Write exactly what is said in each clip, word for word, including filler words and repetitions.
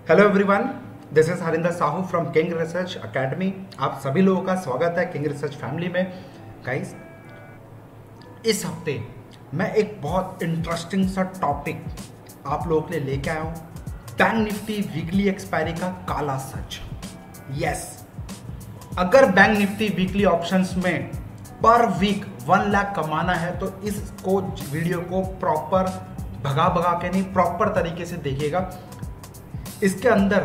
Hello everyone, this is Harinder Sahu from King Research Academy. आप सभी लोगों का स्वागत है किंग रिसर्च फैमिली में। गाइस, इस हफ्ते मैं एक बहुत इंटरेस्टिंग सा टॉपिक आप लोगों के लिए लेके आया हूं। बैंक निफ्टी वीकली एक्सपायरी का काला सच। यस, अगर बैंक निफ्टी वीकली ऑप्शंस में पर वीक वन लाख कमाना है तो इसको वीडियो को प्रॉपर भगा भगा के नहीं, प्रॉपर तरीके से देखिएगा। इसके अंदर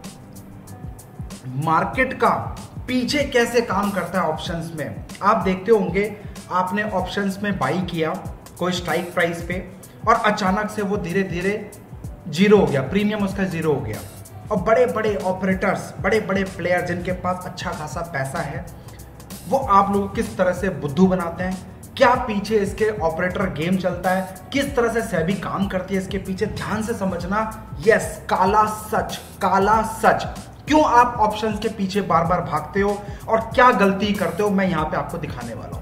मार्केट का पीछे कैसे काम करता है ऑप्शंस में आप देखते होंगे। आपने ऑप्शंस में बाई किया कोई स्ट्राइक प्राइस पे और अचानक से वो धीरे धीरे जीरो हो गया, प्रीमियम उसका जीरो हो गया। और बड़े बड़े ऑपरेटर्स, बड़े बड़े प्लेयर जिनके पास अच्छा खासा पैसा है, वो आप लोग किस तरह से बुद्धू बनाते हैं, क्या पीछे इसके ऑपरेटर गेम चलता है, किस तरह से सेबी काम करती है इसके पीछे, ध्यान से समझना। यस, काला सच, काला सच। क्यों आप ऑप्शंस के पीछे बार बार भागते हो और क्या गलती करते हो, मैं यहां पे आपको दिखाने वाला हूं।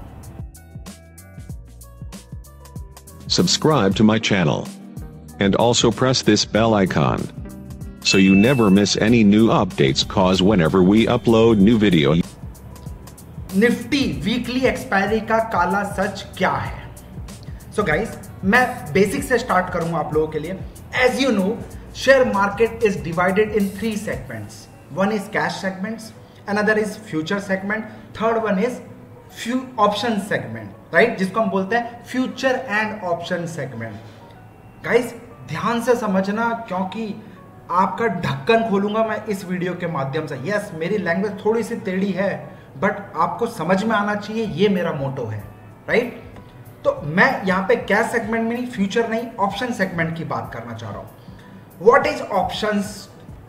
Subscribe to my channel and also press this bell icon so you never miss any new updates, cause whenever we upload new video. Nifty weekly expiry का काला सच क्या है? सो गाइस, मैं बेसिक से स्टार्ट करूंगा आप लोगों के लिए। As you know, share market is divided in three segments. One is cash segments, another is future segment, third one is few option segment, right, जिसको हम बोलते हैं future and option segment. Guys, ध्यान से समझना, क्योंकि आपका ढक्कन खोलूंगा मैं इस वीडियो के माध्यम से। यस, मेरी लैंग्वेज थोड़ी सी टेढ़ी है, बट आपको समझ में आना चाहिए, ये मेरा मोटो है, राइट। तो मैं यहां पे कैश सेगमेंट में नहीं, फ्यूचर नहीं, ऑप्शन सेगमेंट की बात करना चाह रहा हूं। What is options?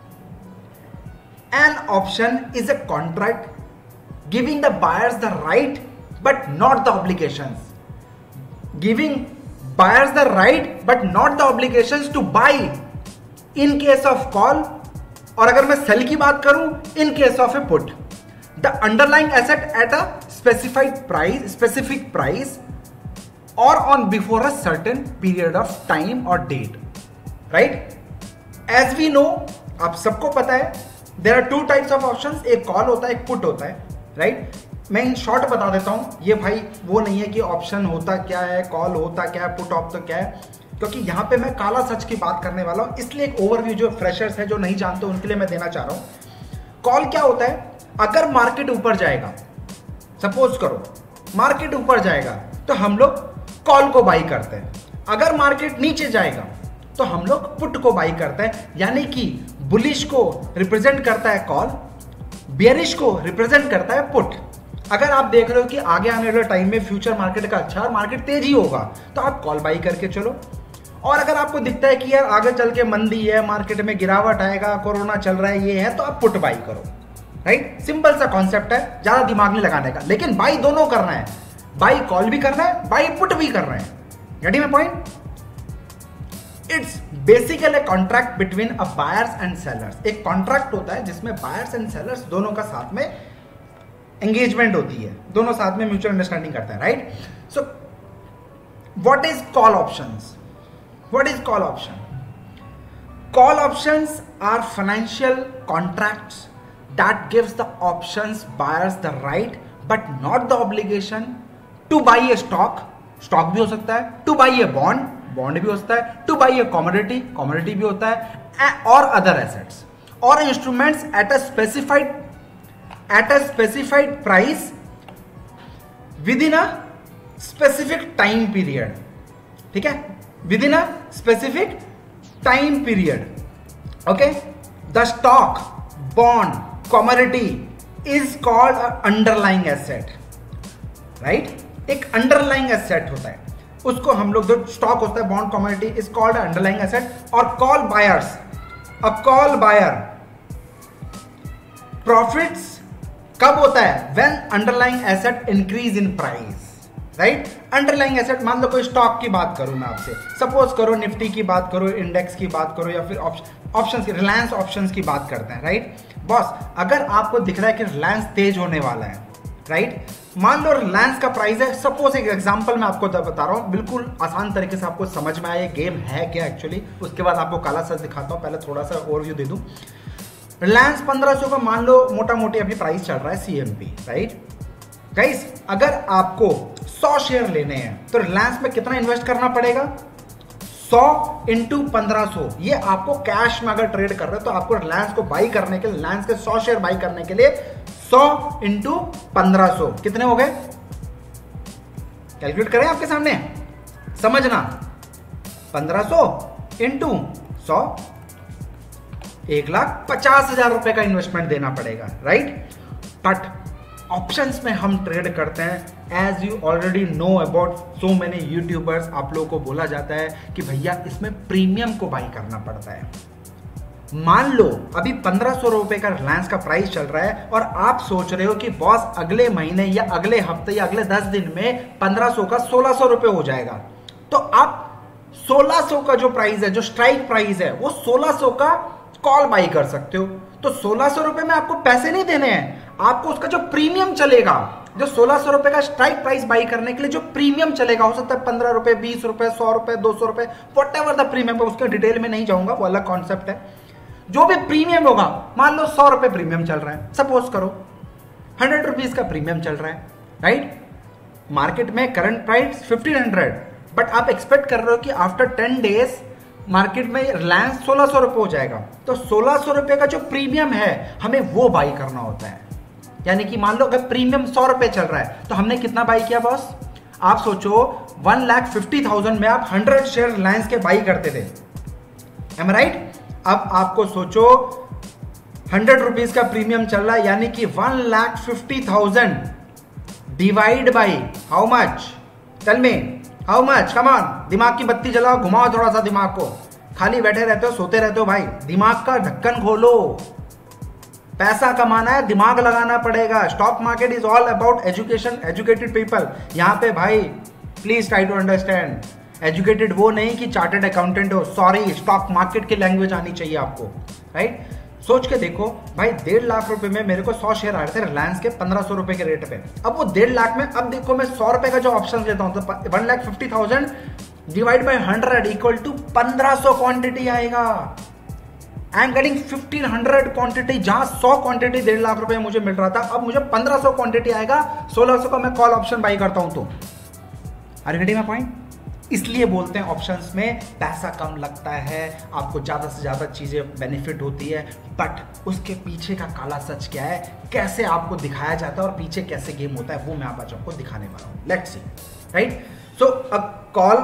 An option is a contract giving the buyers the right but not the obligations. Giving buyers the right but not the obligations to buy in case of call, और अगर मैं sell की बात करूं, in case of a put the underlying asset at a specified price, specific price or on before a certain period of time or date, right? As we know, आप सबको पता है, there are two types of options, एक call होता है, एक put होता है, right? मैं इन शॉर्ट बता देता हूं, ये भाई वो नहीं है कि ऑप्शन होता क्या है, कॉल होता क्या है, पुट ऑप्शन क्या है, क्योंकि यहां पे मैं काला सच की बात करने वाला हूं, इसलिए एक ओवरव्यू जो फ्रेशर्स है, जो नहीं जानते, उनके लिए मैं देना चाह रहा हूं। कॉल क्या होता है? अगर मार्केट ऊपर जाएगा, सपोज करो मार्केट ऊपर जाएगा तो हम लोग कॉल को बाई करते हैं। अगर मार्केट नीचे जाएगा तो हम लोग पुट को बाई करते हैं। यानी कि बुलिश को रिप्रेजेंट करता है कॉल, बेयरिश को रिप्रेजेंट करता है पुट। अगर आप देख रहे हो कि आगे आने वाले टाइम में फ्यूचर मार्केट का अच्छा, मार्केट तेजी होगा, तो आप कॉल बाई करके चलो। और अगर आपको दिखता है कि यार आगे चल के मंदी है, मार्केट में गिरावट आएगा, कोरोना चल रहा है, ये है, तो आप पुट बाई करो, राइट। सिंपल सा कॉन्सेप्ट है, ज्यादा दिमाग नहीं लगाने का। लेकिन बाई दोनों करना है, बाई कॉल भी करना है, बाई पुट भी करना है। Getting my point? It's basically a contract between a buyers and sellers. एक कॉन्ट्रैक्ट होता है जिसमें बायर्स एंड सेलर्स दोनों का साथ में एंगेजमेंट होती है, दोनों साथ में म्यूचुअल अंडरस्टैंडिंग करते हैं, right. So what is call options? What is call option? Call options are financial contracts that gives the options buyers the right but not the obligation to buy a stock, stock भी हो सकता है, to buy a bond, bond भी हो सकता है, to buy a commodity, commodity भी होता है, or other assets or instruments at a specified at a specified price within a specific time period, ठीक है, within a specific time period, okay. The stock, bond, commodity is called a underlying asset, right? एक underlying asset होता है, उसको हम लोग, जो stock होता है, bond, commodity, is called underlying asset. और call buyers, a call buyer profits कब होता है? When underlying asset increase in price, right. Underlying asset, मान लो कोई स्टॉक की बात करूं मैं आपसे, सपोज करो निफ्टी की बात करो, इंडेक्स की बात करो, या फिर ऑप्शंस की, रिलायंस ऑप्शंस की बात करते हैं, राइट। बॉस, अगर आपको दिख रहा है कि रिलायंस तेज होने वाला है, राइट, मान लो रिलायंस का प्राइस है, सपोज एक एग्जांपल मैं आपको बता रहा हूं, बिल्कुल आसान तरीके से आपको समझ में आए गेम है क्या एक्चुअली, उसके बाद आपको काला सच दिखाता हूं। पहले थोड़ा सा ओवरव्यू दे दूं। रिलायंस पंद्रह सौ का मान लो मोटा मोटी अभी प्राइस चल रहा है सीएमपी, राइट गाइस। अगर आपको सौ शेयर लेने हैं तो रिलायंस में कितना इन्वेस्ट करना पड़ेगा? सौ इंटू पंद्रह सौ। ये आपको कैश में अगर ट्रेड कर रहे हो तो आपको रिलायंस को बाई करने के लिए, रिलायंस के सौ शेयर बाई करने के लिए सौ इंटू पंद्रह सौ कितने हो गए? कैलकुलेट करें आपके सामने, समझना। पंद्रह सौ इंटू सौ, एक लाख पचास हजार रुपए का इन्वेस्टमेंट देना पड़ेगा, राइट। बट ऑप्शंस में हम ट्रेड करते हैं, as you already know about so many YouTubers, आप लोगों को बोला जाता है कि भैया इसमें प्रीमियम को बाई करना पड़ता है। मान लो अभी पंद्रह सौ रुपए का रिलायंस का प्राइस चल रहा है और आप सोच रहे हो कि बॉस अगले महीने या अगले हफ्ते या अगले दस दिन में पंद्रह सौ का सोलह सौ रुपए हो जाएगा, तो आप सोलह सौ का जो प्राइस है, जो स्ट्राइक प्राइस है, वो सोलह सौ का कॉल बाई कर सकते हो। तो सोलह सौ रुपए में आपको पैसे नहीं देने हैं, आपको उसका जो प्रीमियम चलेगा, जो सोलह सौ रुपए का स्ट्राइक प्राइस बाई करने के लिए जो प्रीमियम चलेगा, हो सकता है पंद्रह रुपए, बीस रुपए, सौ रुपए, दो सौ रुपए, वट एवर द प्रीमियम, उसके डिटेल में नहीं जाऊंगा, वो अलग कॉन्सेप्ट है। जो भी प्रीमियम होगा, मान लो सौ रुपए प्रीमियम चल रहा है, सपोज करो हंड्रेड रुपीज का प्रीमियम चल रहा है, राइट। मार्केट में current price fifteen hundred, but आप एक्सपेक्ट कर रहे हो कि आफ्टर टेन डेज मार्केट में रिलायंस सोलह सौ रुपए हो जाएगा, तो सोलह सौ रुपए का जो प्रीमियम है हमें वो बाई करना होता है। यानी कि मान लो अगर प्रीमियम सौ रुपए चल रहा है तो हमने कितना बाई किया बॉस? आप सोचो वन लाख फिफ्टी थाउजेंड में आप हंड्रेड शेयर रिलायंस के बाई करते थे, एम राइट। अब आपको सोचो हंड्रेड रुपीज का प्रीमियम चल रहा है, यानी कि one lakh fifty thousand divide by how much? Tell me how much, come on, दिमाग की बत्ती जलाओ, घुमाओ थोड़ा सा दिमाग को, खाली बैठे रहते हो, सोते रहते हो भाई, दिमाग का ढक्कन खोलो। पैसा कमाना है, दिमाग लगाना पड़ेगा। Stock market is all about education, educated people. यहां पे भाई please try to understand, educated वो नहीं कि चार्टर्ड अकाउंटेंट हो, सॉरी, स्टॉक मार्केट की लैंग्वेज आनी चाहिए आपको, राइट। सोच के देखो भाई, डेढ़ लाख रुपए में मेरे को सौ शेयर आ रहे थे रिलायंस के पंद्रह सौ रुपए के रेट पे। अब वो डेढ़ लाख में, अब देखो मैं सौ रुपए का जो ऑप्शन लेता हूं तो one lakh fifty thousand divide by hundred equal to पंद्रह सौ क्वांटिटी आएगा। I am getting fifteen hundred quantity, जहां सौ क्वांटिटी डेढ़ लाख रुपए में मुझे मिल रहा था, अब मुझे पंद्रह सौ क्वांटिटी आएगा, सोलह सौ का मैं कॉल ऑप्शन बाई करता हूं। तो are you getting my point? इसलिए बोलते हैं ऑप्शंस में पैसा कम लगता है, आपको ज्यादा से ज्यादा चीजें बेनिफिट होती है, बट उसके पीछे का काला सच क्या है, कैसे आपको दिखाया जाता है और पीछे कैसे गेम होता है, वो मैं आज आपको दिखाने वाला हूं। Let's see, right. So a call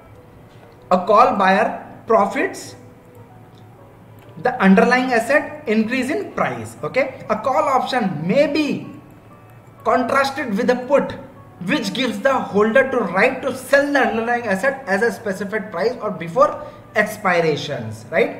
a call buyer profits the underlying asset increase in price. Okay, a call option may be contrasted with a put which gives the holder to right to sell the underlying asset as a specified price or before expirations, right?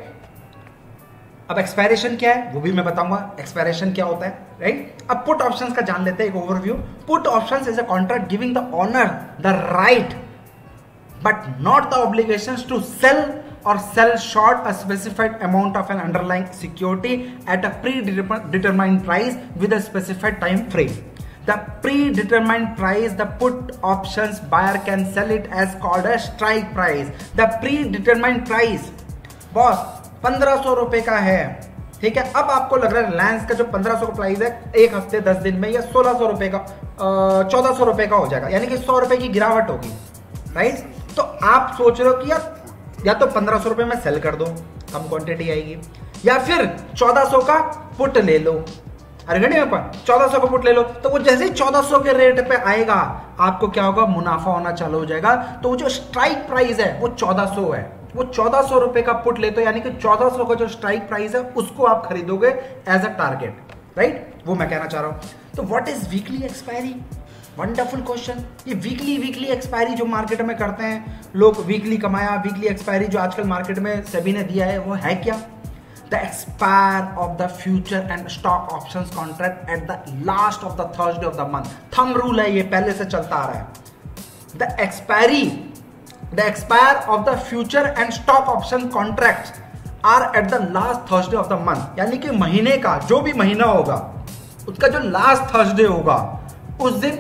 अब expiration क्या है वो भी मैं बताऊंगा, expiration क्या होता है, राइट। अब पुट ऑप्शंस का जान लेते हैं, एक overview. Put options is a contract giving the owner the right but not the obligations to sell or sell short a specified amount of an underlying security at a predetermined price with a specified time frame. The predetermined price, the put options buyer can sell it as called a strike price. The predetermined price, boss पंद्रह सौ रुपए का है, ठीक है। अब आपको लग रहा है रिलायंस का जो पंद्रह सौ का प्राइस है एक हफ्ते दस दिन में या सोलह सौ रुपए का, चौदह सौ रुपए का हो जाएगा, यानी कि सौ रुपए की गिरावट होगी, राइट। तो आप सोच रहे हो कि यार या तो पंद्रह सौ रुपए में सेल कर दो, कम क्वांटिटी आएगी, या फिर चौदह सौ का पुट ले लो। अरे घड़ी में चौदह सौ का पुट ले लो, तो वो जैसे ही चौदह सौ के रेट पे आएगा आपको क्या होगा, मुनाफा होना चालू हो जाएगा। तो वो जो स्ट्राइक प्राइस है वो चौदह सौ है, वो चौदह सौ रुपए का पुट लेते हो, यानी कि चौदह सौ का जो स्ट्राइक प्राइस है उसको आप खरीदोगे एज अ टारगेट, राइट। वो मैं कहना चाह रहा हूं। तो what is weekly expiry? Wonderful question. ये वीकली वीकली एक्सपायरी जो मार्केट में करते हैं लोग, वीकली कमाया, वीकली एक्सपायरी जो आजकल मार्केट में सेबी ने दिया है, वो है क्या? The expire of the future and stock options contract at the last of the Thursday of the month. Thumb rule है ये, पहले से चलता आ रहा है। The expiry the expire of the future and stock option contracts are at the last Thursday of the month, यानी कि महीने का जो भी महीना होगा उसका जो लास्ट थर्सडे होगा उस दिन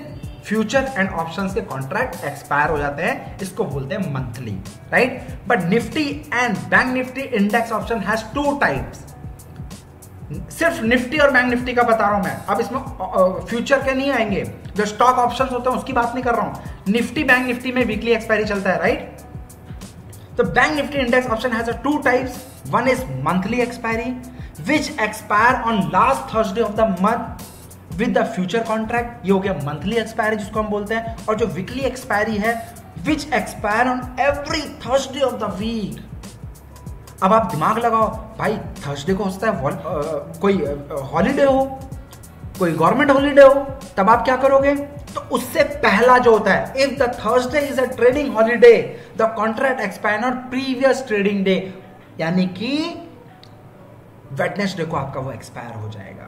फ्यूचर एंड ऑप्शंस के कॉन्ट्रैक्ट एक्सपायर हो जाते हैं, इसको बोलते हैं monthly, right. But Nifty and bank Nifty index option has two types. सिर्फ निफ्टी और बैंक निफ्टी का बता रहा हूं मैं, अब इसमें फ्यूचर के नहीं आएंगे, जो स्टॉक ऑप्शंस होते हैं उसकी बात नहीं कर रहा हूं। निफ्टी बैंक निफ्टी में वीकली एक्सपायरी चलता है, राइट। तो bank Nifty index option has a two types, one is monthly expiry which expire on last Thursday of the month with the future contract, ये हो गया मंथली एक्सपायरी जिसको हम बोलते हैं। और जो वीकली एक्सपायरी है which expire on every Thursday of the week. अब आप दिमाग लगाओ भाई, थर्सडे को होता है uh, कोई हॉलीडे uh, हो, कोई गवर्नमेंट हॉलीडे हो, तब आप क्या करोगे? तो उससे पहला जो होता है, if the Thursday is a trading holiday the contract expire on previous trading day, यानी कि वेडनेसडे को आपका वो एक्सपायर हो जाएगा।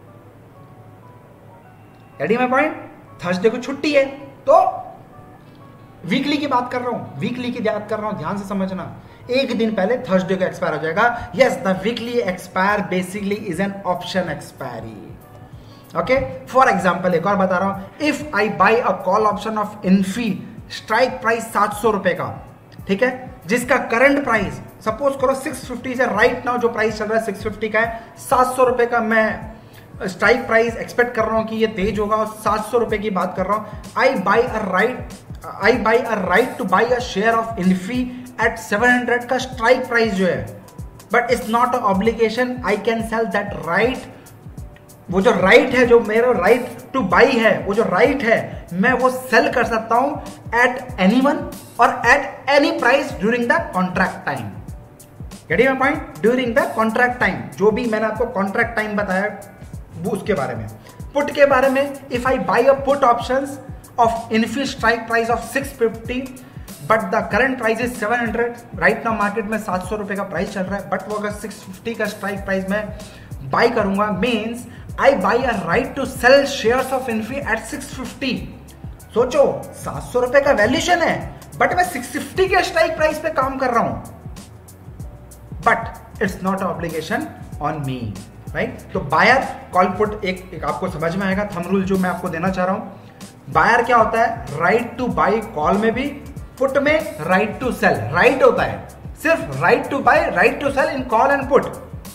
Ready my point? थर्सडे को छुट्टी है, तो वीकली की बात कर रहा हूं, वीकली की बात कर रहा हूं, ध्यान से समझना। एक दिन पहले थर्सडे को एक्सपायर हो जाएगा। Yes, the weekly expire basically is an option expiry. Okay, for example एक और बता रहा हूं, if I buy a call option of Infy, strike price सात सौ रुपए का, ठीक है, जिसका करंट प्राइस सपोज करो सिक्स फिफ्टी से, राइट नाउ जो प्राइस चल रहा है सिक्स फिफ्टी का है, सात सौ रुपए का मैं स्ट्राइक प्राइस एक्सपेक्ट कर रहा हूं कि ये तेज होगा और सात सौ रुपए की बात कर रहा हूं। I buy a right I buy a right to buy a share of Infy at seven hundred का स्ट्राइक प्राइस जो है, but it's not a obligation, I can sell that right. वो जो राइट right है, जो मेरा राइट टू बाई है, वो जो राइट right है, मैं वो सेल कर सकता हूं एट एनी वन और at any price during the contract time. Getting my point? During the contract time, जो भी मैंने आपको कॉन्ट्रैक्ट टाइम बताया वो उसके बारे में। पुट के बारे में, if I buy a put options of Infy strike price of six fifty but the current price is seven hundred, right now market में सात सौ रुपए का प्राइस चल रहा है, बट वो अगर सिक्स फिफ्टी का स्ट्राइक प्राइस में बाई करूंगा, means I buy a right to sell shares of Infy at six fifty. सोचो, सात सौ रुपए का वैल्यूएशन है, बट मैं सिक्स फिफ्टी के स्ट्राइक प्राइस पे काम कर रहा हूं, but it's not obligation on me, right. तो बायर कॉल पुट एक, एक आपको समझ में आएगा थंब रूल जो मैं आपको देना चाह रहा हूं। बायर क्या होता है? राइट टू बाई कॉल में भी, पुट में राइट टू सेल, राइट होता है सिर्फ right to buy, right to sell in call and put,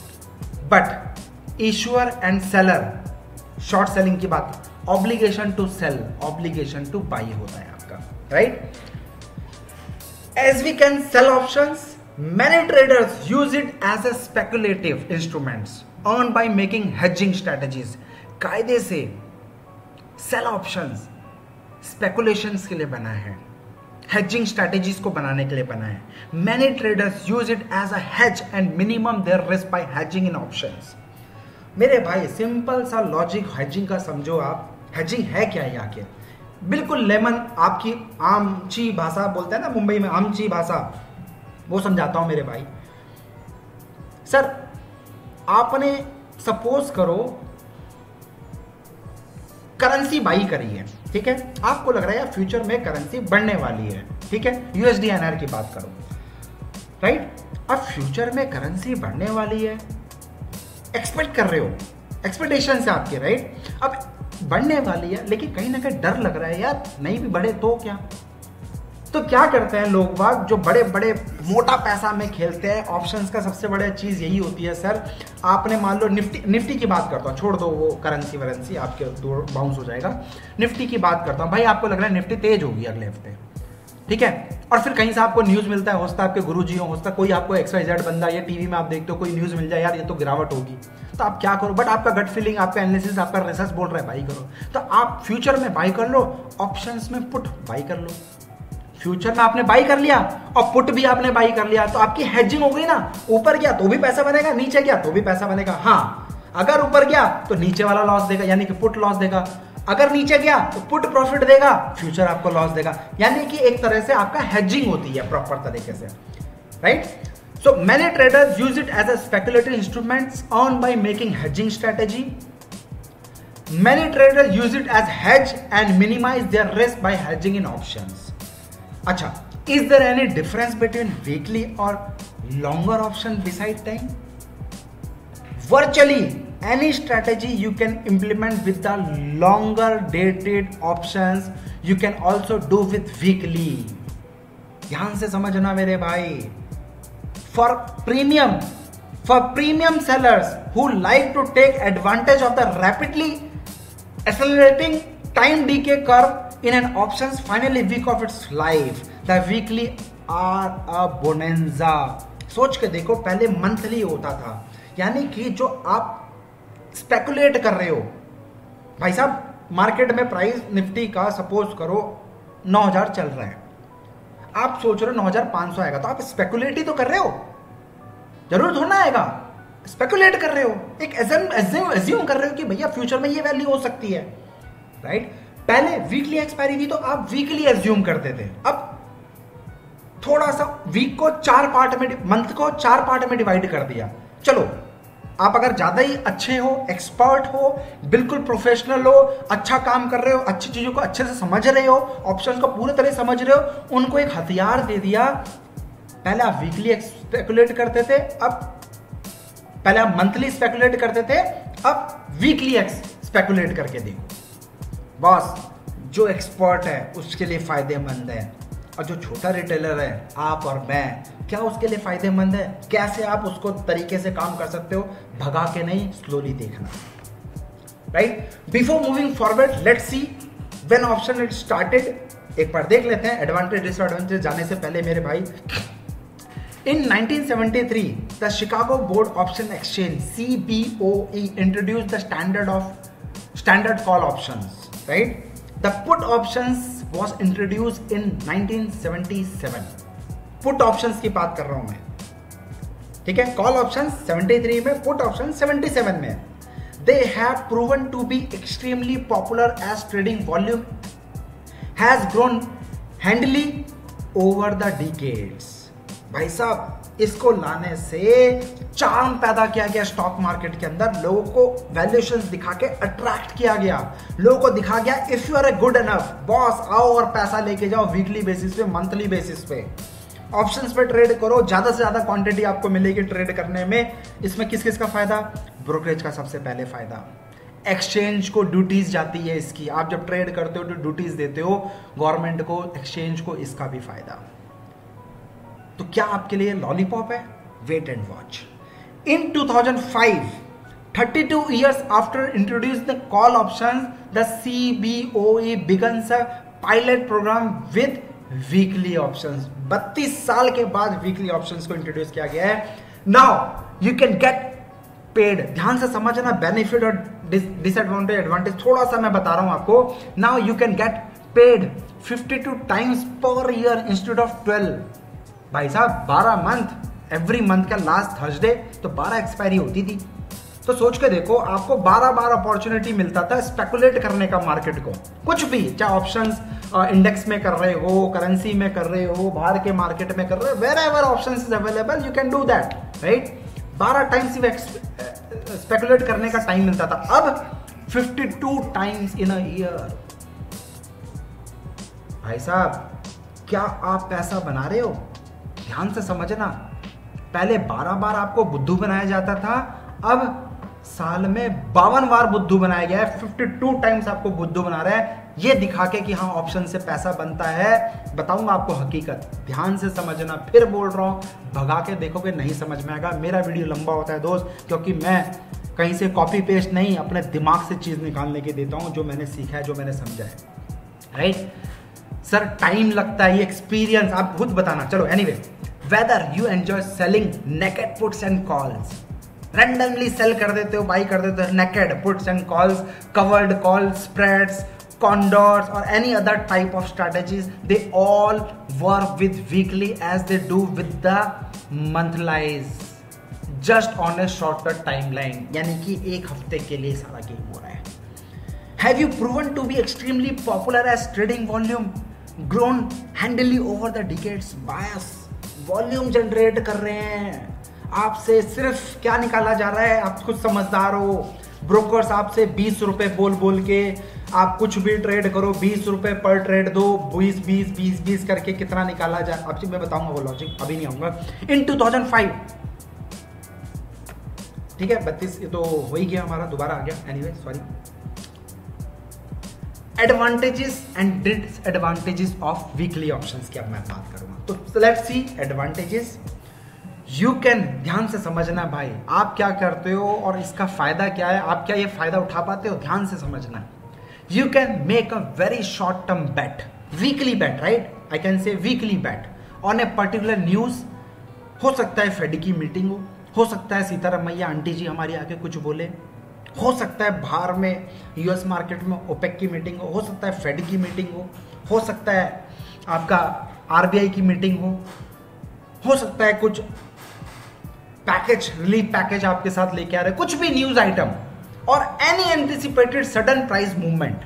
but issuer and seller, short selling की बात, obligation to sell, obligation to buy होता है आपका, right. As we can sell options, many traders use it as a speculative instruments earned by making hedging strategies। कायदे से cell options speculations के लिए बना है, hedging strategies को बनाने के लिए बना है। Many traders use it as a hedge and minimum their risk by hedging in options। मेरे भाई सिंपल सा लॉजिक hedging का समझो आप। hedging है क्या ये आखिर? बिल्कुल लेमन, आपकी आमची भाषा बोलते हैं ना मुंबई में, आमची भाषा, वो समझाता हूं मेरे भाई। सर आपने सपोज करो करेंसी बाई करी है, ठीक है, आपको लग रहा है यार फ्यूचर में करेंसी बढ़ने वाली है, ठीक है, यूएसडी एनआर की बात करो, राइट। अब फ्यूचर में करेंसी बढ़ने वाली है, एक्सपेक्ट कर रहे हो, एक्सपेक्टेशन से आपके, राइट। अब बढ़ने वाली है, लेकिन कहीं ना कहीं डर लग रहा है यार नहीं भी बढ़े तो क्या। तो क्या करते हैं लोग बाग, जो बड़े बड़े मोटा पैसा में खेलते हैं, ऑप्शंस का सबसे बड़ा चीज यही होती है। सर आपने मान लो निफ्टी, निफ्टी की बात करता हूँ, छोड़ दो वो करेंसी वरेंसी, आपके दो बाउंस हो जाएगा। निफ्टी की बात करता हूँ भाई, आपको लग रहा है निफ्टी तेज होगी अगले हफ्ते, ठीक है, और फिर कहीं से आपको न्यूज मिलता है, हो सकता है आपके गुरुजी हो, हो सकता है कोई आपको एक्स वाई जेड बंदा, या टीवी में आप देखते हो कोई न्यूज मिल जाए यार ये तो गिरावट होगी, तो आप क्या करो, बट आपका गट फीलिंग, आपका एनालिसिस, आपका रिसर्च बोल रहा है बाई करो, तो आप फ्यूचर में बाई कर लो, ऑप्शंस में पुट बाई कर लो। फ्यूचर में आपने बाई कर लिया और पुट भी आपने बाई कर लिया, तो आपकी हेजिंग हो गई ना। ऊपर गया तो भी पैसा बनेगा, नीचे गया तो भी पैसा बनेगा। हाँ, अगर ऊपर गया तो नीचे वाला लॉस देगा, यानी कि पुट लॉस देगा, अगर नीचे गया तो पुट प्रॉफिट देगा, फ्यूचर आपको लॉस देगा, यानी कि एक तरह से आपका हेजिंग होती है प्रॉपर तरीके से, right. So many traders use it as a speculative instruments earn by making hedging strategy. Many traders use it as hedge and minimize their risk by hedging in options. अच्छा, is there any difference between weekly और longer option beside time? Virtually any strategy you can implement with the longer dated options, you can also do with weekly. ध्यान से समझना मेरे भाई. For premium, for premium sellers who like to take advantage of the rapidly accelerating time decay curve in an options final week of its life, the weekly are a bonanza. सोच के देखो, पहले monthly होता था, यानी कि जो आप स्पेकुलेट कर रहे हो, भाई साहब मार्केट में प्राइस निफ्टी का सपोज करो नौ हज़ार चल रहा है, आप सोच रहे हो नौ हज़ार पाँच सौ आएगा, तो आप स्पेकुलेट ही तो कर रहे हो, जरूर थोड़ा आएगा, स्पेकुलेट कर रहे हो, एक एज्यूम कर रहे हो कि भैया फ्यूचर में ये वैल्यू हो सकती है, राइट. पहले वीकली एक्सपायरी थी तो आप वीकली एज्यूम करते थे. अब थोड़ा सा वीक को चार पार्ट में, मंथ को चार पार्ट में डिवाइड कर दिया. चलो आप अगर ज्यादा ही अच्छे हो, एक्सपर्ट हो, बिल्कुल प्रोफेशनल हो, अच्छा काम कर रहे हो, अच्छी चीजों को अच्छे से समझ रहे हो, ऑप्शंस को पूरी तरह समझ रहे हो, उनको एक हथियार दे दिया. पहले आप वीकली स्पेकुलेट करते थे, अब पहले आप मंथली स्पेकुलेट करते थे, अब वीकली स्पेकुलेट करके देखो. बॉस जो एक्सपर्ट है उसके लिए फायदेमंद है, और जो छोटा रिटेलर है आप और मैं, क्या उसके लिए फायदेमंद है? कैसे आप उसको तरीके से काम कर सकते हो, भगा के नहीं, स्लोली देखना, right. Before moving forward, let's see when option it started. एक बार देख लेते हैं एडवांटेज डिसएडवांटेज जाने से पहले मेरे भाई. In nineteen seventy-three, the Chicago Board Option Exchange (C B O E) introduced the standard of standard call options. Right? The put options was introduced in nineteen seventy-seven. Put options की बात कर रहा हूं मैं, ठीक है. Call options seventy-three में, put options seventy-seven में. They have proven to be extremely popular as trading volume has grown handily over the decades. भाई साहब इसको लाने से चार्म पैदा किया गया स्टॉक मार्केट के अंदर, लोगों को वैल्यूएशंस दिखा के अट्रैक्ट किया गया, लोगों को दिखा गया if you are a good enough boss, आओ और पैसा लेके जाओ वीकली बेसिस पे, मंथली बेसिस पे, ऑप्शंस पे ट्रेड करो, ज्यादा से ज्यादा क्वांटिटी आपको मिलेगी ट्रेड करने में. इसमें किस किस का फायदा? ब्रोकरेज का सबसे पहले फायदा, एक्सचेंज को ड्यूटीज जाती है इसकी, आप जब ट्रेड करते हो तो ड्यूटीज देते हो गवर्नमेंट को, एक्सचेंज को, इसका भी फायदा. तो क्या आपके लिए लॉलीपॉप है? Wait and watch. In two thousand five, thirty-two years after introducing the call options, the C B O E begins a pilot program with weekly options. बत्तीस साल के बाद वीकली ऑप्शंस को इंट्रोड्यूस किया गया है. Now you can get paid. ध्यान से समझना, बेनिफिट और डिसएडवांटेज एडवांटेज थोड़ा सा मैं बता रहा हूं आपको. Now you can get paid fifty-two times per year instead of twelve. भाई साहब बारह मंथ, एवरी मंथ का लास्ट थर्सडे तो बारह एक्सपायरी होती थी. तो सोच के देखो, आपको बारह बार अपॉर्चुनिटी मिलता था स्पेकुलेट करने का मार्केट को, कुछ भी, चाहे ऑप्शंस इंडेक्स में कर रहे हो, करेंसी में कर रहे हो, बाहर के मार्केट में कर रहे हो, wherever options is available you can do that, right. बारह टाइम्स स्पेकुलेट करने का टाइम मिलता था, अब बावन टाइम्स इन अ ईयर. भाई साहब क्या आप पैसा बना रहे हो? ध्यान से समझना, पहले बारह बार आपको बुद्धू बनाया जाता था, अब साल में बावन बार बुद्धू बनाया गया है. बावन टाइम्स आपको बुद्धू बना रहा है, ये दिखा के कि हाँ ऑप्शन से पैसा बनता है. बताऊंगा आपको हकीकत, ध्यान से समझना, फिर बोल रहा हूं, भगा के देखोगे नहीं समझ में आएगा. मेरा वीडियो लंबा होता है दोस्त, क्योंकि मैं कहीं से कॉपी पेस्ट नहीं, अपने दिमाग से चीज निकालने के देता हूं, जो मैंने सीखा है, जो मैंने समझा है, राइट. सर टाइम लगता है, ये एक्सपीरियंस आप खुद बताना. चलो anyway, whether you enjoy selling naked puts and calls, randomly sell कर देते हो, बाई कर देते हो naked puts and calls, covered call, spreads, condors or any other type of strategies, they all work with weekly as they do with the monthlies, just on a shorter timeline. यानी कि एक हफ्ते के लिए सारा गेम हो रहा है. Have you proven to be extremely popular as trading volume grown handily over the decades? Bias volume generate कर रहे हैं, आपसे सिर्फ क्या निकाला जा रहा है, आप कुछ समझदार हो, ब्रोकर्स आपसे बीस रुपए बोल बोल के आप कुछ भी ट्रेड करो, बीस रुपए पर ट्रेड दो, बीस बीस बीस बीस करके कितना निकाला जाए, अब मैं बताऊंगा वो लॉजिक, अभी नहीं आऊंगा. इन two thousand five ठीक है, बत्तीस ये तो हो ही गया हमारा, दोबारा आ गया, anyway sorry. Advantages and disadvantages of weekly options की अब मैं बात करूंगा। तो let's see advantages. You can, ध्यान से समझना भाई, आप क्या करते हो और इसका फायदा क्या है, आप क्या ये फायदा उठा पाते हो, ध्यान से समझना। You can make a very short term bet, weekly bet, right, I can say weekly bet on a particular news. हो सकता है फेड की मीटिंग हो हो सकता है सीतारमैया आंटी जी हमारी आके कुछ बोले, हो सकता है बाहर में यूएस मार्केट में ओपेक की मीटिंग हो हो सकता है फेड की मीटिंग हो हो सकता है आपका आरबीआई की मीटिंग हो हो सकता है कुछ पैकेज, रिलीफ पैकेज आपके साथ लेके आ रहे, कुछ भी न्यूज आइटम, और any anticipated sudden price movement,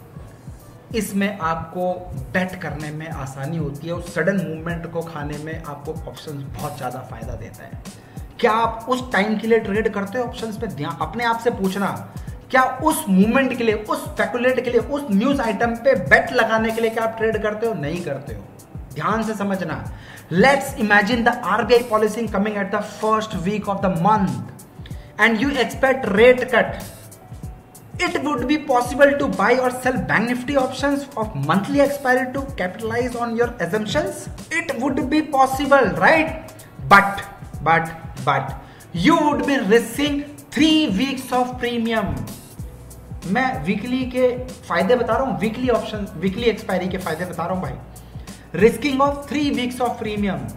इसमें आपको बेट करने में आसानी होती है। उस सडन मूवमेंट को खाने में आपको ऑप्शंस बहुत ज्यादा फायदा देता है। क्या आप उस टाइम के लिए ट्रेड करते हो ऑप्शंस पे? ध्यान अपने आप से पूछना, क्या उस मूवमेंट के लिए, उस स्पेकुलेट के लिए, उस न्यूज आइटम पे बेट लगाने के लिए क्या आप ट्रेड करते हो? नहीं करते हो। ध्यान से समझना। Let's imagine the RBI policy coming at the first week of the month and you expect rate cut. It would be possible to buy or sell Bank Nifty options of monthly expiry to capitalize on your assumptions. It would be possible, right? But, but, but, you would be risking three weeks of premium. मैं weekly के फायदे बता रहा हूँ, weekly option, weekly expiry के फायदे बता रहा हूँ भाई। Risking of three weeks of premium,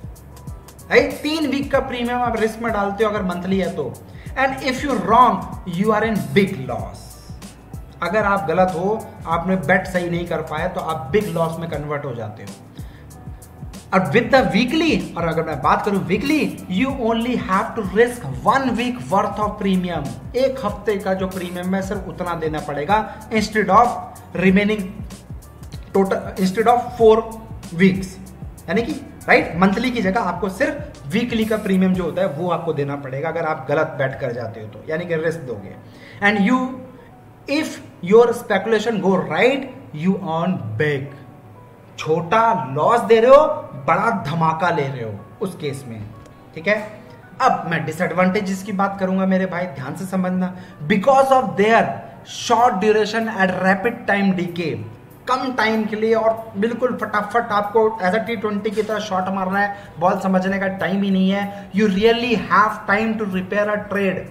तीन वीक का प्रीमियम आप रिस्क में डालते हो अगर मंथली है तो। And if you wrong you are in big loss. अगर आप गलत हो, आपने बेट सही नहीं कर पाया, तो आप बिग लॉस में कन्वर्ट हो जाते हो। और विद द वीकली, और अगर मैं बात करूं weekly, you only have to risk one week worth of premium. एक हफ्ते का जो प्रीमियम है सिर्फ उतना देना पड़ेगा, instead of remaining total, instead of four weeks, यानी कि राइट, मंथली की जगह आपको सिर्फ वीकली का प्रीमियम जो होता है वो आपको देना पड़ेगा अगर आप गलत बेट कर जाते हो तो, यानी कि रिस्क दोगे। And you, if your speculation go right, you earn big. छोटा लॉस दे रहे हो, बड़ा धमाका ले रहे हो उस केस में, ठीक है। अब मैं डिसएडवांटेजेस की बात करूंगा मेरे भाई, ध्यान से समझना। Because of their short duration at rapid time decay, कम टाइम के लिए और बिल्कुल फटाफट आपको एज अ टी ट्वेंटी की तरह शॉट मारना है, बॉल समझने का टाइम ही नहीं है। You rarely have time to repair a trade,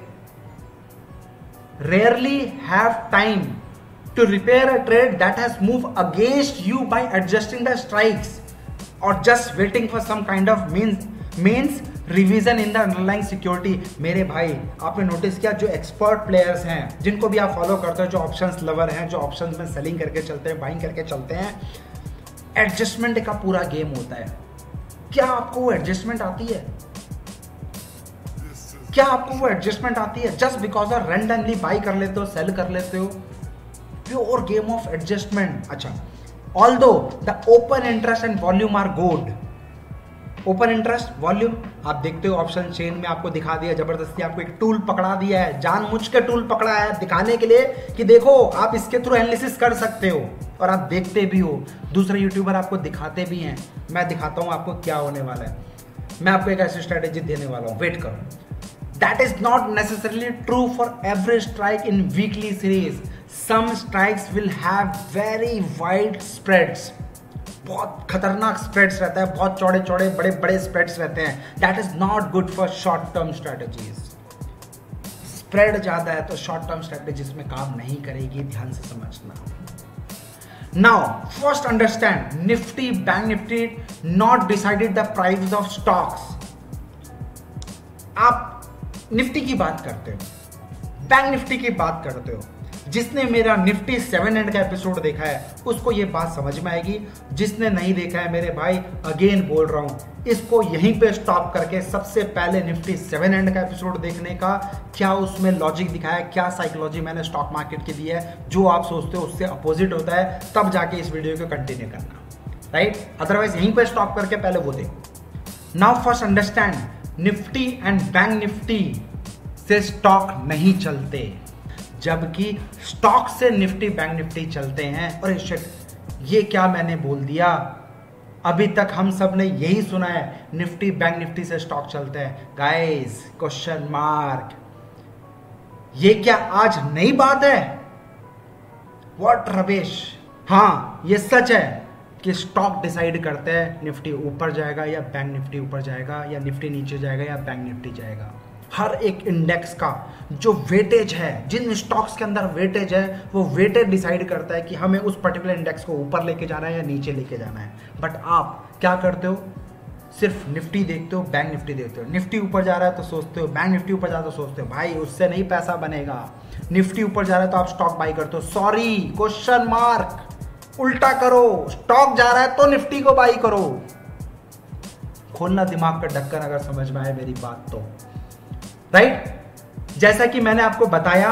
rarely have time to repair a trade that has move against you by adjusting the strikes और just waiting for some kind of means means revision in the underlying security. मेरे भाई, आपने notice किया, जो expert players हैं, जिनको भी आप फॉलो करते हो, जो ऑप्शंस लवर हैं, जो ऑप्शंस में सेलिंग करके चलते हैं, बाइंग करके चलते हैं, एडजस्टमेंट का पूरा गेम होता है। क्या आपको वो एडजस्टमेंट आती है? क्या आपको वो एडजस्टमेंट आती है? Just because of randomly buy कर लेते हो, सेल कर लेते हो, प्योर गेम ऑफ एडजस्टमेंट। अच्छा, although the open interest and volume are good. Open interest, volume, आप देखते हो ऑप्शन चेन में आपको दिखा दिया, जबरदस्ती आपको एक टूल पकड़ा दिया है, जानबूझ के टूल पकड़ा है दिखाने के लिए कि देखो आप इसके थ्रू एनालिसिस कर सकते हो, और आप देखते भी हो। दूसरे यूट्यूबर आपको दिखाते भी हैं। मैं दिखाता हूं आपको क्या होने वाला है। मैं आपको एक ऐसी स्ट्रेटेजी देने वाला हूं, वेट करो। That is not necessarily true for every strike in weekly series. Some strikes will have very wide spreads, बहुत खतरनाक स्प्रेड्स रहता है, बहुत चौड़े चौड़े बड़े बड़े स्प्रेड्स रहते हैं। That is not good for short term strategies. Spread ज्यादा है तो शॉर्ट टर्म स्ट्रेटेजीज में काम नहीं करेगी, ध्यान से समझना। Now first understand, Nifty, bank Nifty not decided the price of stocks. आप निफ्टी की बात करते हो, बैंक निफ्टी की बात करते हो, जिसने मेरा निफ्टी सेवन एंड का एपिसोड देखा है उसको ये बात समझ में आएगी। जिसने नहीं देखा है मेरे भाई, अगेन बोल रहा हूं, इसको यहीं पे स्टॉप करके सबसे पहले निफ्टी सेवन एंड का एपिसोड देखने का, क्या उसमें लॉजिक दिखाया, क्या साइकोलॉजी मैंने स्टॉक मार्केट की दी है, जो आप सोचते हो उससे अपोजिट होता है, तब जाके इस वीडियो को कंटिन्यू करना, राइट। अदरवाइज यहीं पे स्टॉप करके पहले वो देखो। Now first understand, Nifty and bank Nifty से स्टॉक नहीं चलते, जबकि स्टॉक से निफ्टी बैंक निफ्टी चलते हैं। और शिट, ये क्या मैंने बोल दिया? अभी तक हम सब ने यही सुना है, निफ्टी बैंक निफ्टी से स्टॉक चलते हैं। गाइस, क्वेश्चन मार्क, ये क्या आज नई बात है? व्हाट रबेश। हाँ, ये सच है कि स्टॉक डिसाइड करते हैं निफ्टी ऊपर जाएगा या बैंक निफ्टी ऊपर जाएगा, या निफ्टी नीचे जाएगा या बैंक निफ्टी जाएगा। हर एक इंडेक्स का जो वेटेज है, जिन स्टॉक्स के अंदर वेटेज है, वो वेटेज डिसाइड करता है कि हमें उस पर्टिकुलर इंडेक्स को ऊपर लेके जाना है या नीचे लेके जाना है। बट आप क्या करते हो? सिर्फ निफ्टी देखते हो, बैंक निफ्टी देखते हो। निफ्टी ऊपर जा रहा है तो सोचते हो, बैंक निफ्टी ऊपर जा रहा है तो सोचते हो भाई उससे नहीं पैसा बनेगा। निफ्टी ऊपर जा रहा है तो आप स्टॉक बाई करते हो। सॉरी, क्वेश्चन मार्क, उल्टा करो। स्टॉक जा रहा है तो निफ्टी को बाई करो। खोलना दिमाग का ढक्कन अगर समझ में आए मेरी बात तो, राइट right? जैसा कि मैंने आपको बताया,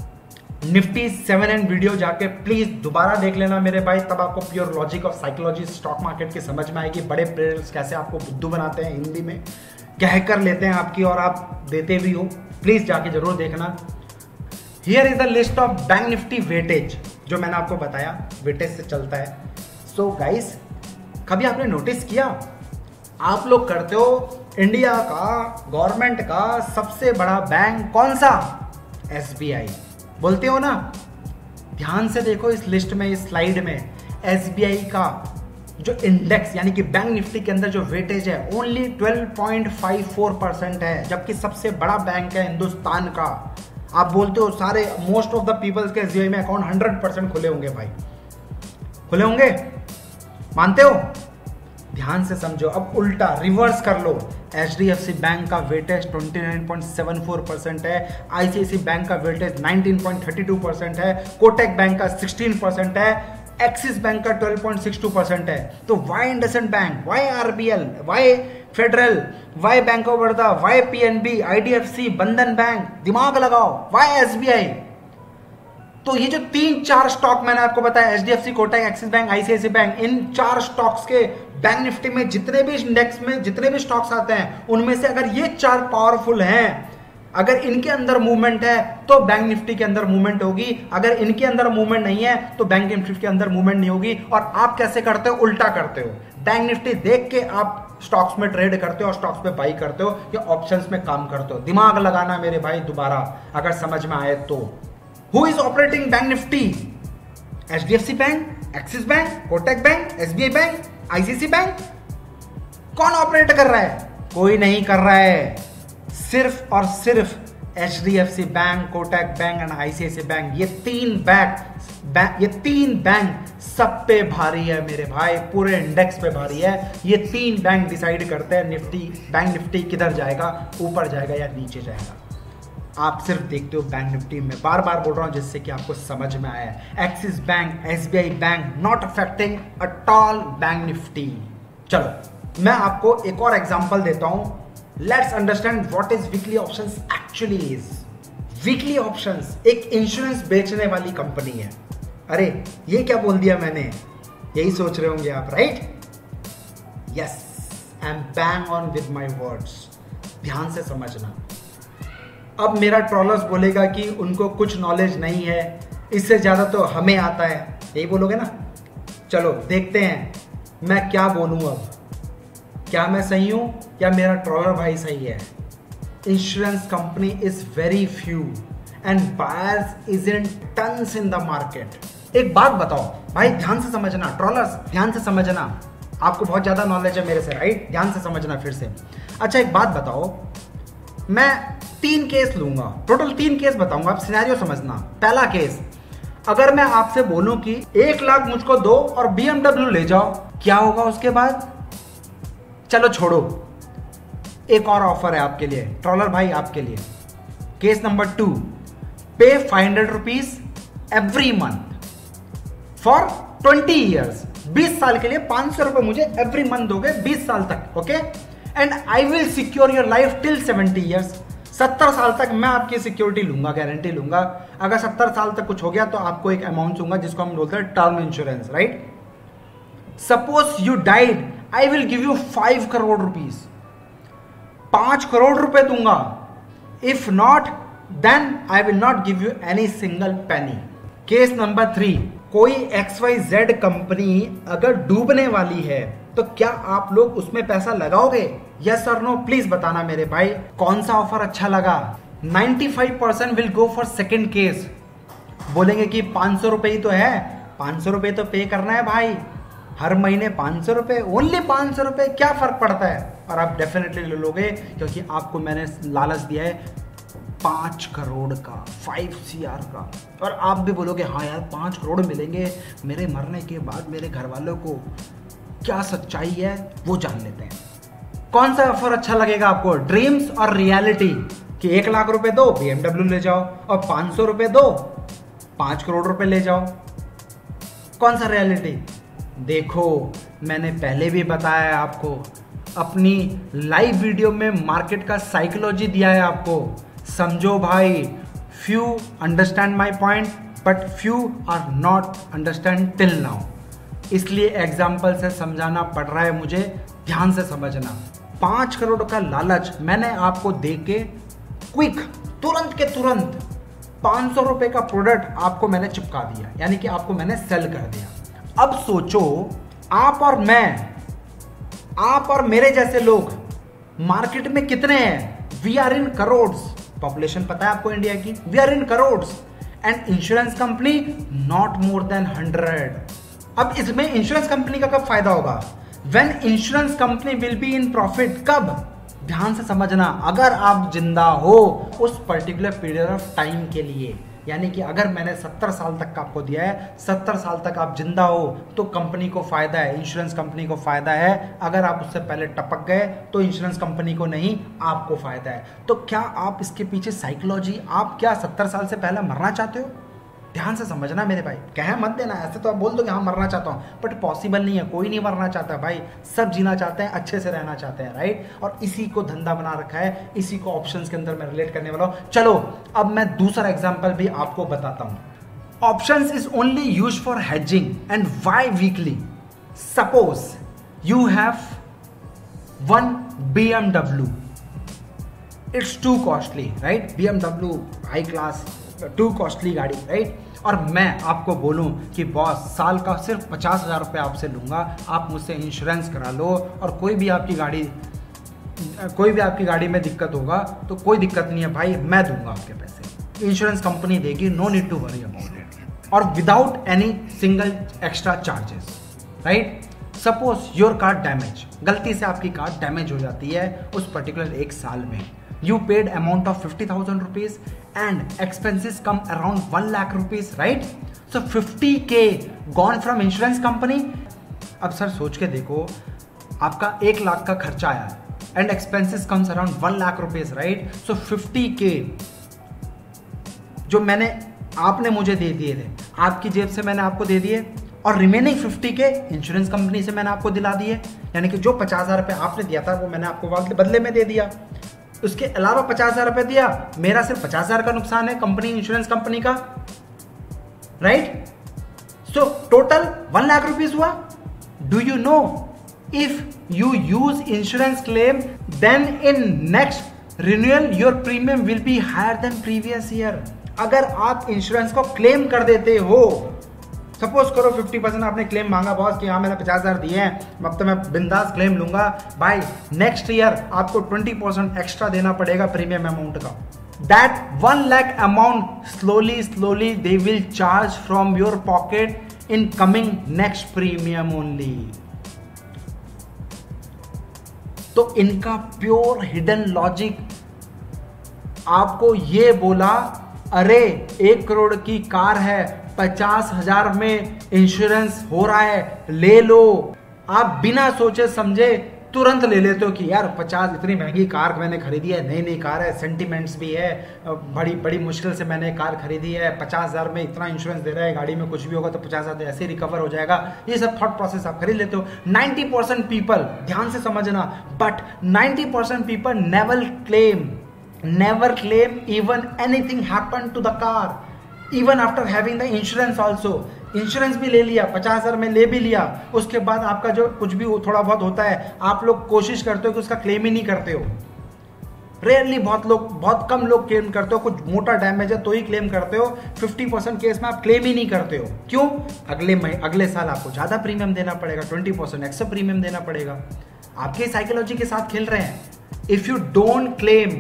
निफ्टी सेवन एंड वीडियो जाके प्लीज दोबारा देख लेना मेरे भाई, तब आपको pure logic of psychology stock market की समझ में आएगी। बड़े प्लेयर्स कैसे आपको बुद्धू बनाते हैं, हिंदी में कह कर लेते हैं आपकी और आप देते भी हो। प्लीज जाके जरूर देखना। Here is the list of bank Nifty weightage, जो मैंने आपको बताया वेटेज से चलता है। सो गाइस, कभी आपने नोटिस किया, आप लोग करते हो इंडिया का, गवर्नमेंट का सबसे बड़ा बैंक कौन सा? एस बी आई बोलते हो ना। ध्यान से देखो इस लिस्ट में, इस स्लाइड में एस बी आई का जो इंडेक्स यानी कि बैंक निफ्टी के अंदर जो वेटेज है only twelve point five four percent है, जबकि सबसे बड़ा बैंक है हिंदुस्तान का। आप बोलते हो सारे मोस्ट ऑफ द पीपल्स के एस बी आई में अकाउंट हंड्रेड परसेंट खुले होंगे भाई, खुले होंगे, मानते हो? ध्यान से समझो। अब उल्टा रिवर्स कर लो। H D F C bank का weightage twenty nine point seven four percent है, I C I C I bank का weightage nineteen point thirty two percent है, कोटक बैंक का सिक्सटीन परसेंट है, एक्सिस बैंक का twelve point six two percent है। तो why IndusInd bank, why R B L, why Federal, why bank of Baroda, why P N B, I D F सी, बंधन bank, दिमाग लगाओ, Y S B आई। तो ये जो तीन चार स्टॉक मैंने आपको बताया, H D F C, Kotak, Axis bank, I C I C I bank, इन चार स्टॉक्स के बैंक निफ्टी में जितने भी इंडेक्स में जितने भी स्टॉक्स आते हैं, उनमें से अगर ये चार पावरफुल हैं, अगर इनके अंदर मूवमेंट है तो बैंक निफ्टी के अंदर मूवमेंट होगी, अगर इनके अंदर मूवमेंट नहीं है तो बैंक निफ्टी के अंदर मूवमेंट नहीं होगी। और आप कैसे करते हो? उल्टा करते हो। बैंक निफ्टी देख के आप स्टॉक्स में ट्रेड करते हो और स्टॉक्स पे बाई करते हो या ऑप्शंस में काम करते हो। दिमाग लगाना मेरे भाई दोबारा, अगर समझ में आए तो। Who is operating bank Nifty? H D F C bank, Axis bank, Kotak bank, S B I bank, I C I C I bank. कौन ऑपरेट कर रहा है? कोई नहीं कर रहा है। सिर्फ और सिर्फ H D F C bank, Kotak bank and I C I C I bank, ये तीन बैंक ये तीन बैंक सब पे भारी है मेरे भाई, पूरे इंडेक्स पे भारी है। ये तीन बैंक डिसाइड करते हैं निफ्टी, बैंक निफ्टी किधर जाएगा, ऊपर जाएगा या नीचे जाएगा। आप सिर्फ देखते हो बैंक निफ्टी में, बार बार बोल रहा हूं जिससे कि आपको समझ में आया। Axis bank, S B I bank not affecting at all bank Nifty. चलो मैं आपको एक और एग्जांपल देता हूं। Let's understand what is weekly options actually is. Weekly options एक इंश्योरेंस बेचने वाली कंपनी है। अरे ये क्या बोल दिया मैंने, यही सोच रहे होंगे आप, right? Yes, I am bang on with my words. ध्यान से समझना। अब मेरा ट्रॉलर्स बोलेगा कि उनको कुछ नॉलेज नहीं है, इससे ज्यादा तो हमें आता है, यही बोलोगे ना? चलो देखते हैं मैं क्या बोलूं अब। क्या मैं सही हूं या मेरा ट्रॉलर भाई सही है? Insurance company is very few and buyers is in tons in the market. एक बात बताओ भाई, ध्यान से समझना, ट्रॉलर्स ध्यान से समझना, आपको बहुत ज्यादा नॉलेज है मेरे से, राइट? ध्यान से समझना फिर से। अच्छा एक बात बताओ, मैं तीन केस लूंगा, टोटल तीन केस बताऊंगा, आप सिनेरियो समझना। पहला केस, अगर मैं आपसे बोलूं कि एक लाख मुझको दो और बी एम डब्ल्यू ले जाओ, क्या होगा उसके बाद? चलो छोड़ो, एक और ऑफर है आपके लिए, ट्रॉलर भाई आपके लिए। Case number two, pay five hundred rupees every month for twenty years. बीस साल के लिए पांच सौ रुपए मुझे एवरी मंथ दोगे बीस साल तक, okay? And I will secure your life till seventy years. सत्तर साल तक मैं आपकी सिक्योरिटी लूंगा, गारंटी लूंगा। अगर सत्तर साल तक कुछ हो गया तो आपको एक अमाउंट दूंगा जिसको हम बोलते हैं term insurance, right? Suppose you died, I will give you five crore rupees, पांच करोड़ रुपए दूंगा। If not then I will not give you any single penny. Case number three, कोई एक्स वाई जेड कंपनी अगर डूबने वाली है तो क्या आप लोग उसमें पैसा लगाओगे? यस और नो प्लीज बताना मेरे भाई, कौन सा ऑफर अच्छा लगा? Ninety five percent will go for second case. बोलेंगे कि पाँच सौ रुपये ही तो है, पाँच सौ रुपये तो पे करना है भाई, हर महीने पाँच सौ रुपये, ओनली पाँच सौ रुपये, क्या फर्क पड़ता है। और आप डेफिनेटली ले लोगे क्योंकि आपको मैंने लालच दिया है पाँच करोड़ का, फाइव सी आर का। और आप भी बोलोगे हाँ यार पाँच करोड़ मिलेंगे मेरे मरने के बाद मेरे घर वालों को, क्या सच्चाई है वो जान लेते हैं। कौन सा ऑफर अच्छा लगेगा आपको, ड्रीम्स और रियलिटी, कि एक लाख रुपए दो बी एम डब्ल्यू ले जाओ और पाँच सौ रुपये दो पाँच करोड़ रुपए ले जाओ। कौन सा रियलिटी? देखो मैंने पहले भी बताया है आपको, अपनी लाइव वीडियो में मार्केट का साइकोलॉजी दिया है आपको। समझो भाई, few understand my point but few are not understand till now, इसलिए एग्जाम्पल से समझाना पड़ रहा है मुझे, ध्यान से समझना। पांच करोड़ का लालच मैंने आपको दे के क्विक, तुरंत के तुरंत पाँच सौ रुपए का प्रोडक्ट आपको मैंने चिपका दिया, यानी कि आपको मैंने सेल कर दिया। अब सोचो आप और मैं, आप और मेरे जैसे लोग मार्केट में कितने हैं? We are in crores, population पता है आपको इंडिया की, we are in crores and insurance company not more than hundred. अब इसमें इंश्योरेंस कंपनी का कब फायदा होगा? When insurance company will be in profit. कब? ध्यान से समझना, अगर आप जिंदा हो उस पर्टिकुलर पीरियड ऑफ टाइम के लिए, यानी कि अगर मैंने सत्तर साल तक का आपको दिया है, सत्तर साल तक आप जिंदा हो तो कंपनी को फायदा है, इंश्योरेंस कंपनी को फायदा है। अगर आप उससे पहले टपक गए तो इंश्योरेंस कंपनी को नहीं, आपको फायदा है। तो क्या आप इसके पीछे साइकोलॉजी, आप क्या सत्तर साल से पहले मरना चाहते हो? ध्यान से समझना मेरे भाई, कह मत देना, ऐसे तो आप बोल दो कि हाँ मरना चाहता हूँ, बट पॉसिबल नहीं है, कोई नहीं मरना चाहता भाई, सब जीना चाहते हैं, अच्छे से रहना चाहते हैं, राइट। और इसी को धंधा बना रखा है, इसी को ऑप्शंस के अंदर मैं रिलेट करने वाला हूँ। चलो अब मैं दूसरा एग्जांपल भी आपको बताता हूँ। Options is only use for hedging and why weekly. Suppose you have one B M W, it's too costly, right. B M W high class, too costly गाड़ी, राइट। और मैं आपको बोलूं कि बॉस साल का सिर्फ पचास हजार रुपये आपसे लूंगा, आप मुझसे इंश्योरेंस करा लो, और कोई भी आपकी गाड़ी कोई भी आपकी गाड़ी में दिक्कत होगा तो कोई दिक्कत नहीं है भाई, मैं दूंगा आपके पैसे, इंश्योरेंस कंपनी देगी, no need to worry about it, और without any single extra charges, right. Suppose your car damage, गलती से आपकी कार डैमेज हो जाती है उस पर्टिकुलर एक साल में, you paid amount of fifty thousand rupees and expenses come around one lakh rupees, right? So fifty K gone from insurance company. अब सर सोच के देखो, आपका एक लाख का खर्चा आया and expenses comes around one lakh rupees, right? So fifty K जो मैंने आपने मुझे दे दिए थे, आपकी जेब से मैंने आपको दे दिए, और रिमेनिंग फिफ्टी के इंश्योरेंस कंपनी से मैंने आपको दिला दिए, यानी कि जो पचास हजार रुपये आपने दिया था वो मैंने आपको बदले में दे दिया। उसके अलावा पचास हजार रुपए दिया, मेरा सिर्फ पचास हजार का नुकसान है कंपनी, इंश्योरेंस कंपनी का, right. So total one lakh rupees हुआ। Do you know if you use insurance claim then in next renewal your premium will be higher than previous year. अगर आप इंश्योरेंस को क्लेम कर देते हो, सपोज करो fifty percent आपने क्लेम मांगा बॉस कि हाँ मैंने पचास हजार दिए हैं, अब तो मैं बिंदास क्लेम लूंगा भाई, नेक्स्ट ईयर आपको ट्वेंटी परसेंट एक्स्ट्रा देना पड़ेगा प्रीमियम अमाउंट का। That one lakh amount slowly slowly they will charge from your pocket in coming next premium only. तो इनका प्योर हिडन लॉजिक आपको ये बोला, अरे एक करोड़ की कार है, पचास हजार में इंश्योरेंस हो रहा है, ले लो। आप बिना सोचे समझे तुरंत ले लेते हो कि यार पचास, इतनी महंगी कार मैंने खरीदी है, नई नई कार है, सेंटिमेंट्स भी है, बड़ी बड़ी मुश्किल से मैंने कार खरीदी है, पचास हजार में इतना इंश्योरेंस दे रहा है, गाड़ी में कुछ भी होगा तो पचास हजार ऐसे रिकवर हो जाएगा, ये सब थॉट प्रोसेस आप खरीद लेते हो। नाइन्टी परसेंट पीपल, ध्यान से समझना, but ninety percent people never claim, never claim even anything happen to the car, even after having the insurance also. Insurance भी ले लिया, पचास हजार में ले भी लिया, उसके बाद आपका जो कुछ भी थोड़ा बहुत होता है, आप लोग कोशिश करते हो कि उसका क्लेम ही नहीं करते हो। रेयरली, बहुत लोग, बहुत कम लोग क्लेम करते हो, कुछ मोटा डैमेज है तो ही क्लेम करते हो। फिफ्टी परसेंट केस में आप क्लेम ही नहीं करते हो। क्यों? अगले महीने अगले साल आपको ज्यादा प्रीमियम देना पड़ेगा, ट्वेंटी परसेंट एक्स्ट्रा प्रीमियम देना पड़ेगा। आपके साइकोलॉजी के साथ खेल रहे हैं। If you don't claim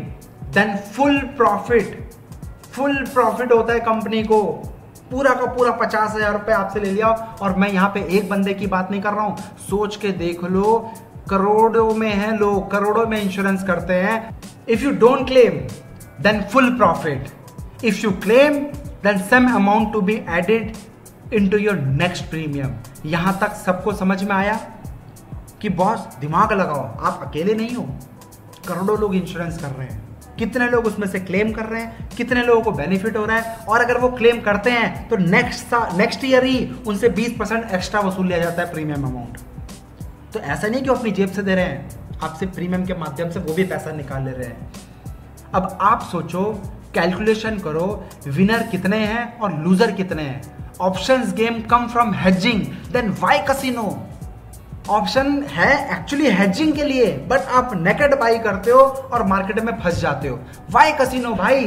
then full profit, full profit होता है कंपनी को, पूरा का पूरा पचास हजार रुपए आपसे ले लिया। और मैं यहां पे एक बंदे की बात नहीं कर रहा हूं, सोच के देख लो, करोड़ों में हैं लोग, करोड़ों में इंश्योरेंस करते हैं। If you don't claim then full profit, if you claim then some amount to be added into your next premium. यहां तक सबको समझ में आया कि बॉस दिमाग लगाओ, आप अकेले नहीं हो, करोड़ों लोग इंश्योरेंस कर रहे हैं, कितने लोग उसमें से क्लेम कर रहे हैं, कितने लोगों को बेनिफिट हो रहा है, और अगर वो क्लेम करते हैं तो नेक्स्ट नेक्स्ट ईयर ही उनसे बीस परसेंट एक्स्ट्रा वसूल लिया जाता है प्रीमियम अमाउंट। तो ऐसा नहीं कि वो अपनी जेब से दे रहे हैं, आपसे प्रीमियम के माध्यम से वो भी पैसा निकाल ले रहे हैं। अब आप सोचो, कैलकुलेशन करो, विनर कितने हैं और लूजर कितने हैं। Options game come from hedging, then why casino? Option है एक्चुअली हेजिंग के लिए, बट आप नेकेड बाई करते हो और मार्केट में फंस जाते हो। व्हाई कैसीनो भाई?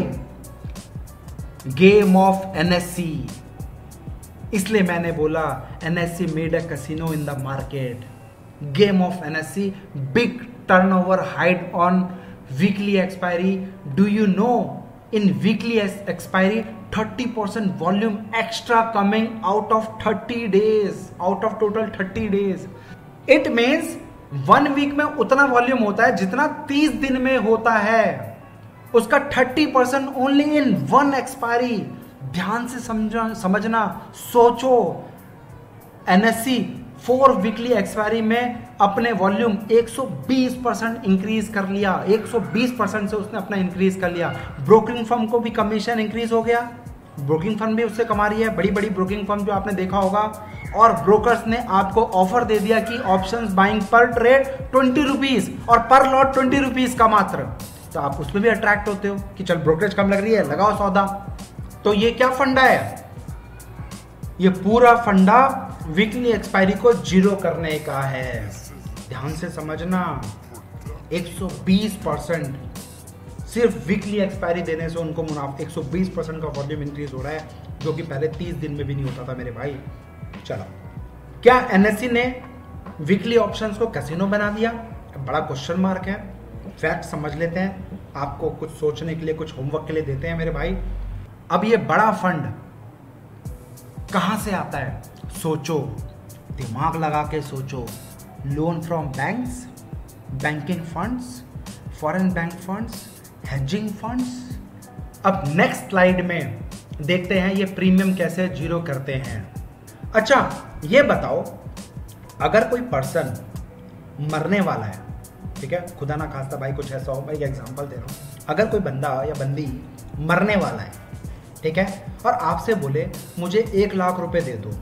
Game of NSC. इसलिए मैंने बोला NSC made a casino in the market. Game of NSC, big turnover hide on weekly expiry. Do you know in weekly expiry thirty percent volume extra coming out of thirty days, out of total thirty days. It means one week में उतना volume होता है जितना तीस दिन में होता है, उसका thirty percent only in one expiry. ध्यान से समझना समझना सोचो, एनएससी फोर वीकली एक्सपायरी में अपने वॉल्यूम एक सौ बीस परसेंट इंक्रीज कर लिया, एक सौ बीस परसेंट से उसने अपना इंक्रीज कर लिया। ब्रोकिंग फर्म को भी कमीशन इंक्रीज हो गया, ब्रोकिंग फर्म भी उससे कमा रही है, बड़ी बड़ी ब्रोकिंग फर्म जो आपने देखा होगा। और ब्रोकर्स ने आपको ऑफर दे दिया कि ऑप्शंस बाइंग पर ट्रेड ट्वेंटी रुपीज और पर लॉट ट्वेंटी रुपीज का मात्र। तो आप उसमें भी अट्रैक्ट होते हो कि चल ब्रोकरेज कम लग रही है, लगाओ सौदा। तो ये क्या फंडा है? ये पूरा फंडा वीकली एक्सपायरी को जीरो करने का है। ध्यान से समझना, एक सौ बीस परसेंट सिर्फ वीकली एक्सपायरी देने से उनको मुनाफा, एक सौ बीस परसेंट का वॉल्यूम इंक्रीज हो रहा है, जो कि पहले तीस दिन में भी नहीं होता था मेरे भाई। चलो, क्या एनएससी ने वीकली ऑप्शंस को कैसीनो बना दिया? बड़ा क्वेश्चन मार्क है। फैक्ट समझ लेते हैं, आपको कुछ सोचने के लिए, कुछ होमवर्क के लिए देते हैं मेरे भाई। अब ये बड़ा फंड कहां से आता है? सोचो, दिमाग लगा के सोचो। Loan from banks, banking funds, foreign bank funds, hedging funds. अब नेक्स्ट स्लाइड में देखते हैं ये प्रीमियम कैसे जीरो करते हैं। अच्छा, ये बताओ, अगर कोई पर्सन मरने वाला है, ठीक है, खुदा ना खास्ता भाई कुछ ऐसा हो, मैं ये एग्जांपल दे रहा हूं, अगर कोई बंदा या बंदी मरने वाला है, ठीक है, और आपसे बोले मुझे एक लाख रुपए दे दो,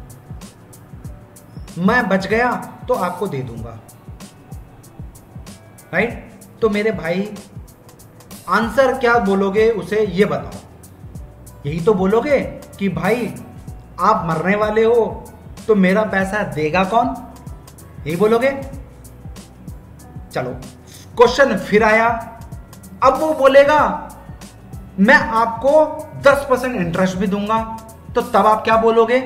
मैं बच गया तो आपको दे दूंगा, राइट? तो मेरे भाई आंसर क्या बोलोगे उसे, ये बताओ। यही तो बोलोगे कि भाई आप मरने वाले हो तो मेरा पैसा देगा कौन, यही बोलोगे। चलो, क्वेश्चन फिर आया। अब वो बोलेगा मैं आपको दस परसेंट इंटरेस्ट भी दूंगा, तो तब आप क्या बोलोगे?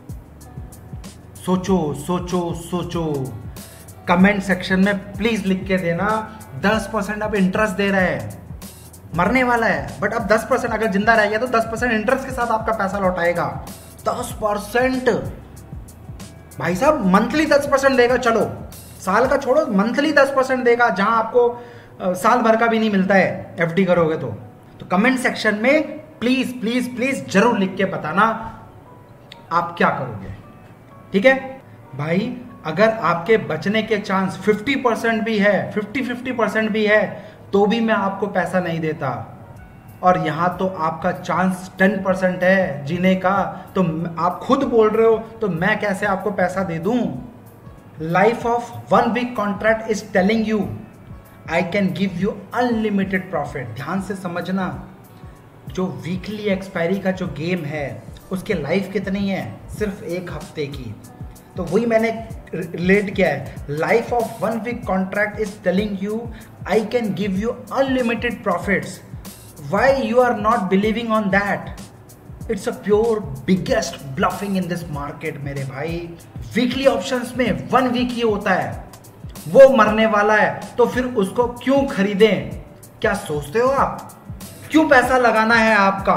सोचो सोचो सोचो। कमेंट सेक्शन में प्लीज लिख के देना, दस परसेंट अब इंटरेस्ट दे रहा है, मरने वाला है, बट अब दस परसेंट अगर जिंदा रह गया तो दस परसेंट इंटरेस्ट के साथ आपका पैसा लौटाएगा। दस परसेंट भाई साहब, मंथली दस परसेंट देगा। चलो, साल का छोड़ो, मंथली दस परसेंट देगा, जहां आपको आ, साल भर का भी नहीं मिलता है एफडी करोगे तो। तो कमेंट सेक्शन में प्लीज प्लीज प्लीज जरूर लिख के बताना आप क्या करोगे, ठीक है भाई। अगर आपके बचने के चांस फिफ्टी परसेंट भी है, फिफ्टी फिफ्टी परसेंट भी है, तो भी मैं आपको पैसा नहीं देता। और यहां तो आपका चांस टेन परसेंट है जीने का, तो आप खुद बोल रहे हो तो मैं कैसे आपको पैसा दे दूं? Life of one week contract is telling you I can give you unlimited profit. ध्यान से समझना, जो वीकली एक्सपायरी का जो गेम है उसके लाइफ कितनी है? सिर्फ एक हफ्ते की। तो वही मैंने रिलेट किया है। Life of one week contract is telling you I can give you unlimited profits. Why you are not believing on that? It's a pure biggest bluffing in this market मेरे भाई। वीकली ऑप्शंस में one week ही होता है, वो मरने वाला है, तो फिर उसको क्यों खरीदें? क्या सोचते हो आप? क्यों पैसा लगाना है आपका?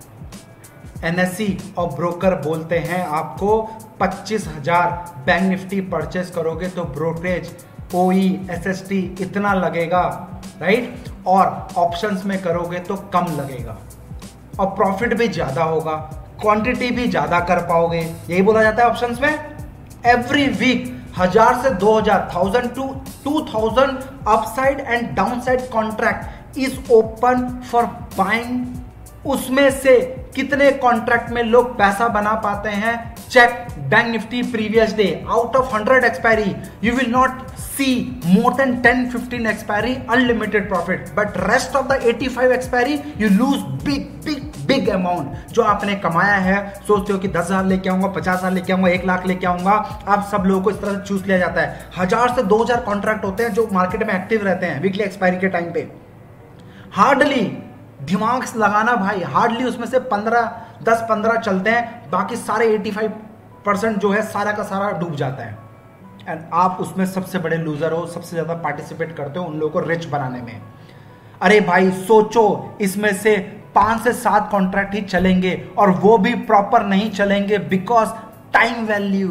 एनएससी और ब्रोकर बोलते हैं आपको पच्चीस हजार बैंक निफ्टी परचेस करोगे तो ब्रोकरेज, ओई, एसएसटी इतना लगेगा, राइट? और ऑप्शंस में करोगे तो कम लगेगा और प्रॉफिट भी ज्यादा होगा, क्वांटिटी भी ज्यादा कर पाओगे। यही बोला जाता है ऑप्शंस में। एवरी वीक हजार से दो हजार, thousand two two thousand upside and downside contract is open for buying. उसमें से कितने कॉन्ट्रैक्ट में लोग पैसा बना पाते हैं? Check bank Nifty previous day, out of hundred expiry you will not see more than ten fifteen expiry, unlimited profit, but rest of the eighty five expiry you lose big big big amount. जो आपने कमाया है, सोचते हो कि दस हजार लेके आऊंगा, पचास हजार लेके आऊंगा, एक लाख लेके आऊंगा, आप सब लोगों को इस तरह से चूस लिया जाता है। हजार से दो हजार कॉन्ट्रैक्ट होते हैं जो मार्केट में एक्टिव रहते हैं वीकली एक्सपायरी के टाइम पे। हार्डली दिमाग लगाना भाई, हार्डली उसमें से पंद्रह दस पंद्रह चलते हैं, बाकी सारे पचासी परसेंट जो है सारा का सारा डूब जाता है। एंड आप उसमें सबसे बड़े लूजर हो, सबसे ज्यादा पार्टिसिपेट करते हो उन लोगों को रिच बनाने में। अरे भाई सोचो, इसमें से पांच से सात कॉन्ट्रैक्ट ही चलेंगे और वो भी प्रॉपर नहीं चलेंगे because time value,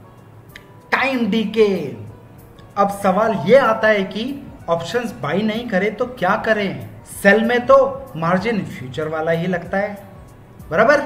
time decay. अब सवाल ये आता है कि ऑप्शंस बाई नहीं करे तो क्या करें? सेल में तो मार्जिन फ्यूचर वाला ही लगता है, बराबर?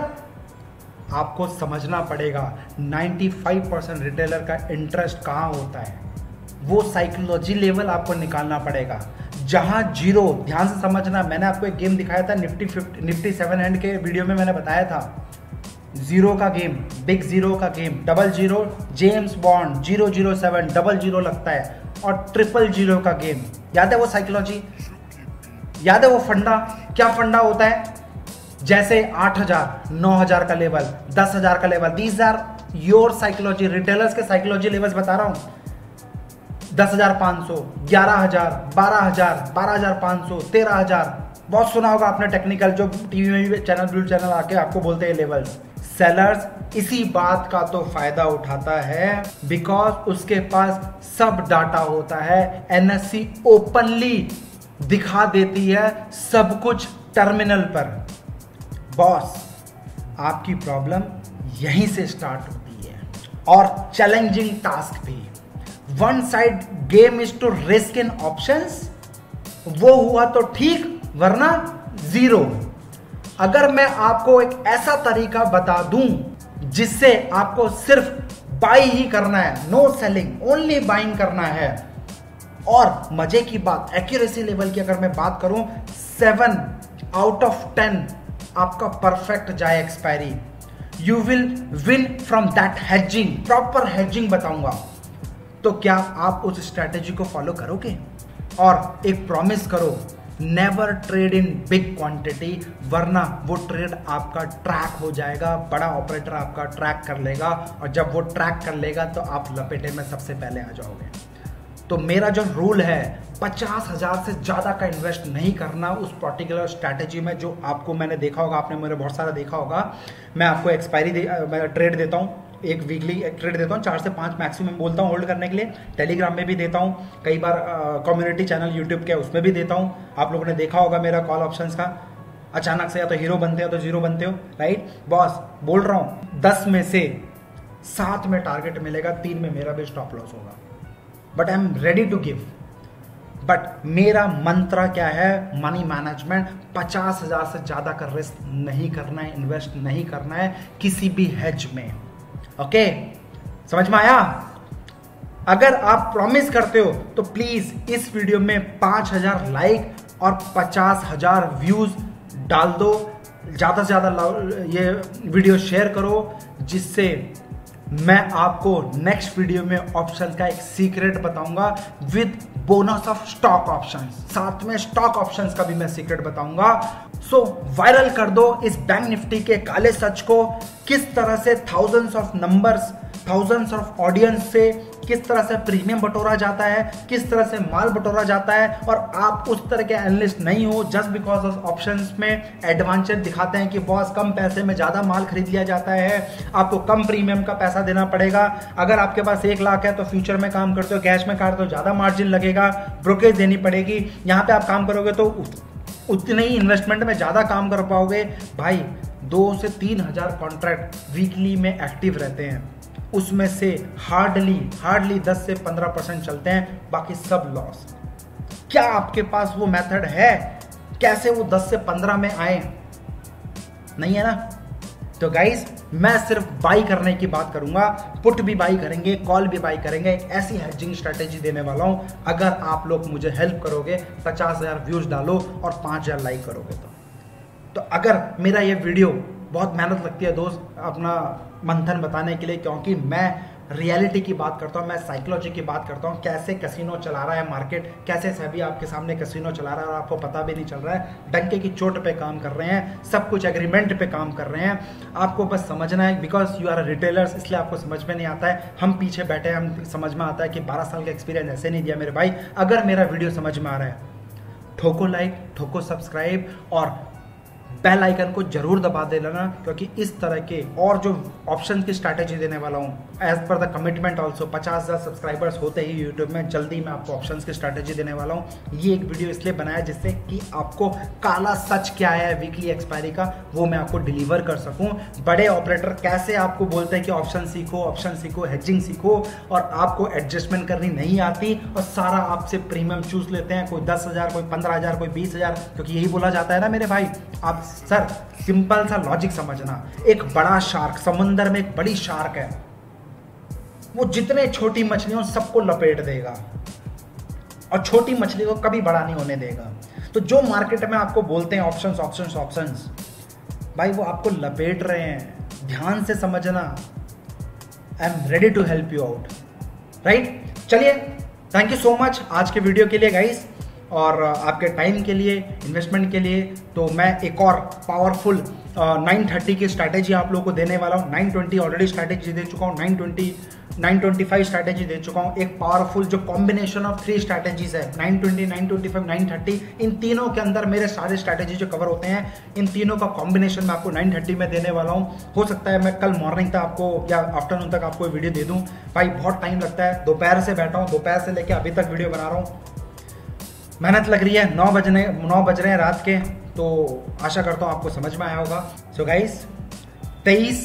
आपको समझना पड़ेगा पचानवे परसेंट रिटेलर का इंटरेस्ट कहां होता है, वो साइकोलॉजी लेवल आपको निकालना पड़ेगा। जहां जीरो, ध्यान से समझना, मैंने आपको एक गेम दिखाया था Nifty fifty Nifty seven hand के वीडियो में, मैंने बताया था जीरो का गेम, बिग जीरो का game, double zero, James Bond, zero zero seven, double zero लगता है, और ट्रिपल जीरो का गेम। याद है वो साइकोलॉजी? याद है वो फंडा? क्या फंडा होता है? जैसे आठ हजार, नौ हजार का लेवल, दस हजार का level, these are your psychology, retailers के साइकोलॉजी लेवल्स बता रहा हूं। दस हजार पांच सौ, ग्यारह हजार, बारह हजार, बारह हजार पांच सौ, तेरह हजार, बहुत सुना होगा आपने टेक्निकल, जो टीवी में भी चैनल ब्लू चैनल आके आपको बोलते हैं लेवल्स। सेलर्स इसी बात का तो फायदा उठाता है बिकॉज उसके पास सब डाटा होता है। एनएससी ओपनली दिखा देती है सब कुछ टर्मिनल पर। बॉस, आपकी प्रॉब्लम यहीं से स्टार्ट होती है, और चैलेंजिंग टास्क भी। One side game is to risk in options, वो हुआ तो ठीक, वरना जीरो। अगर मैं आपको एक ऐसा तरीका बता दूं जिससे आपको सिर्फ बाई ही करना है, नो सेलिंग, ओनली बाइंग करना है, और मजे की बात, एक्यूरेसी लेवल की अगर मैं बात करूं, सेवन आउट ऑफ टेन आपका परफेक्ट जाए expiry, you will win from that hedging, proper hedging बताऊंगा। तो क्या आप उस स्ट्रैटेजी को फॉलो करोगे? और एक प्रॉमिस करो, never trade in big quantity, वरना वो ट्रेड आपका ट्रैक हो जाएगा, बड़ा ऑपरेटर आपका ट्रैक कर लेगा, और जब वो ट्रैक कर लेगा तो आप लपेटे में सबसे पहले आ जाओगे। तो मेरा जो रूल है, पचास हजार से ज्यादा का इन्वेस्ट नहीं करना उस पर्टिकुलर स्ट्रैटेजी में, जो आपको मैंने देखा होगा, आपने मेरे बहुत सारा देखा होगा। मैं आपको एक्सपायरी दे, मैं ट्रेड देता हूँ, एक वीकली एक ट्रेड देता हूँ, चार से पांच मैक्सिमम बोलता हूँ होल्ड करने के लिए। टेलीग्राम में भी देता हूँ, कई बार कम्युनिटी चैनल यूट्यूब के उसमें भी देता हूँ। आप लोगों ने देखा होगा मेरा कॉल ऑप्शंस का, अचानक से या तो हीरो बनते हो तो जीरो बनते हो, राइट? बॉस बोल रहा हूँ, दस में से सात में टारगेट मिलेगा, तीन में मेरा भी स्टॉप लॉस होगा, but I am ready to give. But मेरा मंत्र क्या है? Money management. पचास हजार से ज्यादा का रिस्क नहीं करना है, इन्वेस्ट नहीं करना है किसी भी हेज में। ओके, समझ में आया? अगर आप प्रॉमिस करते हो तो प्लीज इस वीडियो में पांच हजार लाइक और पचास हजार व्यूज डाल दो, ज्यादा से ज्यादा ये वीडियो शेयर करो, जिससे मैं आपको नेक्स्ट वीडियो में ऑप्शन का एक सीक्रेट बताऊंगा with bonus of stock options. साथ में स्टॉक ऑप्शंस का भी मैं सीक्रेट बताऊंगा। सो वायरल कर दो इस बैंक निफ्टी के काले सच को, किस तरह से thousands of numbers, thousands of audience से किस तरह से प्रीमियम बटोरा जाता है, किस तरह से माल बटोरा जाता है, और आप उस तरह के एनालिस्ट नहीं हो जस्ट बिकॉज ऑफ ऑप्शंस में एडवांटेज दिखाते हैं कि बॉस कम पैसे में ज्यादा माल खरीद लिया जाता है, आपको कम प्रीमियम का पैसा देना पड़ेगा, अगर आपके पास एक लाख है तो फ्यूचर में काम करते हो कैश में काटते हो ज्यादा मार्जिन लगेगा, ब्रोकेज देनी पड़ेगी, यहाँ पे आप काम करोगे तो उतने ही इन्वेस्टमेंट में ज्यादा काम कर पाओगे। भाई दो से तीन हजार कॉन्ट्रैक्ट वीकली में एक्टिव रहते हैं, उसमें से हार्डली हार्डली दस से पंद्रह परसेंट चलते हैं, बाकी सब लॉस। क्या आपके पास वो मेथड है कैसे वो दस से पंद्रह में आए? नहीं है ना। तो गाइस मैं सिर्फ बाई करने की बात करूंगा, पुट भी बाई करेंगे, कॉल भी बाई करेंगे, एक ऐसी हेजिंग स्ट्रेटेजी देने वाला हूं अगर आप लोग मुझे हेल्प करोगे, पचास हजार व्यूज डालो और पांच हजार लाइक करोगे तो तो अगर मेरा ये वीडियो, बहुत मेहनत लगती है दोस्त अपना मंथन बताने के लिए, क्योंकि मैं रियलिटी की बात करता हूँ, मैं साइकोलॉजी की बात करता हूँ, कैसे कैसीनो चला रहा है मार्केट, कैसे सभी आपके सामने कैसीनो चला रहा है और आपको पता भी नहीं चल रहा है, डंके की चोट पे काम कर रहे हैं, सब कुछ एग्रीमेंट पे काम कर रहे हैं। आपको बस समझना है, बिकॉज यू आर रिटेलर्स, इसलिए आपको समझ में नहीं आता है, हम पीछे बैठे हैं, हम समझ में आता है कि बारह साल का एक्सपीरियंस ऐसे नहीं दिया मेरे भाई। अगर मेरा वीडियो समझ में आ रहा है, ठोको लाइक, ठोको सब्सक्राइब और बेल आइकन को जरूर दबा दे लेना, क्योंकि इस तरह के और जो ऑप्शन की स्ट्रैटेजी देने वाला हूँ as per the commitment also, पचास हजार सब्सक्राइबर्स होते ही यूट्यूब में जल्दी मैं आपको ऑप्शंस की स्ट्रैटेजी देने वाला हूँ। ये एक वीडियो इसलिए बनाया जिससे कि आपको काला सच क्या है वीकली एक्सपायरी का वो मैं आपको डिलीवर कर सकूँ। बड़े ऑपरेटर कैसे आपको बोलते हैं कि ऑप्शन सीखो, ऑप्शन सीखो, हेजिंग सीखो, और आपको एडजस्टमेंट करनी नहीं आती और सारा आपसे प्रीमियम चूज लेते हैं, कोई दस हजार कोई पंद्रह हजार कोई बीस हजार, क्योंकि यही बोला जाता है ना मेरे भाई। आप सर सिंपल सा लॉजिक समझना, एक बड़ा शार्क, समुंदर में एक बड़ी शार्क है, वो जितने छोटी मछलियों सबको लपेट देगा और छोटी मछली को कभी बड़ा नहीं होने देगा। तो जो मार्केट में आपको बोलते हैं ऑप्शंस ऑप्शंस ऑप्शंस, भाई वो आपको लपेट रहे हैं, ध्यान से समझना। I am ready to help you out, right. चलिए, थैंक यू सो मच आज के वीडियो के लिए गाइस, और आपके टाइम के लिए, इन्वेस्टमेंट के लिए। तो मैं एक और पावरफुल नाइन थर्टी की स्ट्रैटेजी आप लोगों को देने वाला हूँ। नाइन ट्वेंटी ऑलरेडी स्ट्रैटेजी दे चुका हूँ, nine twenty nine twenty five strategy दे चुका हूँ। एक पावरफुल जो कॉम्बिनेशन ऑफ थ्री स्ट्रैटेजीज है, nine twenty, nine twenty five, nine thirty, इन तीनों के अंदर मेरे सारे स्ट्रैटेजी जो कवर होते हैं, इन तीनों का कॉम्बिनेशन मैं आपको नाइन थर्टी में देने वाला हूँ। हो सकता है मैं कल मॉर्निंग तक आपको या आफ्टरनून तक आपको वीडियो दे दूँ। भाई बहुत टाइम लगता है, दोपहर से बैठा हूँ, दोपहर से लेकर अभी तक वीडियो बना रहा हूँ, मेहनत लग रही है। नौ बजने नौ बज रहे हैं रात के, तो आशा करता हूँ आपको समझ में आया होगा। सो गाइस, तेईस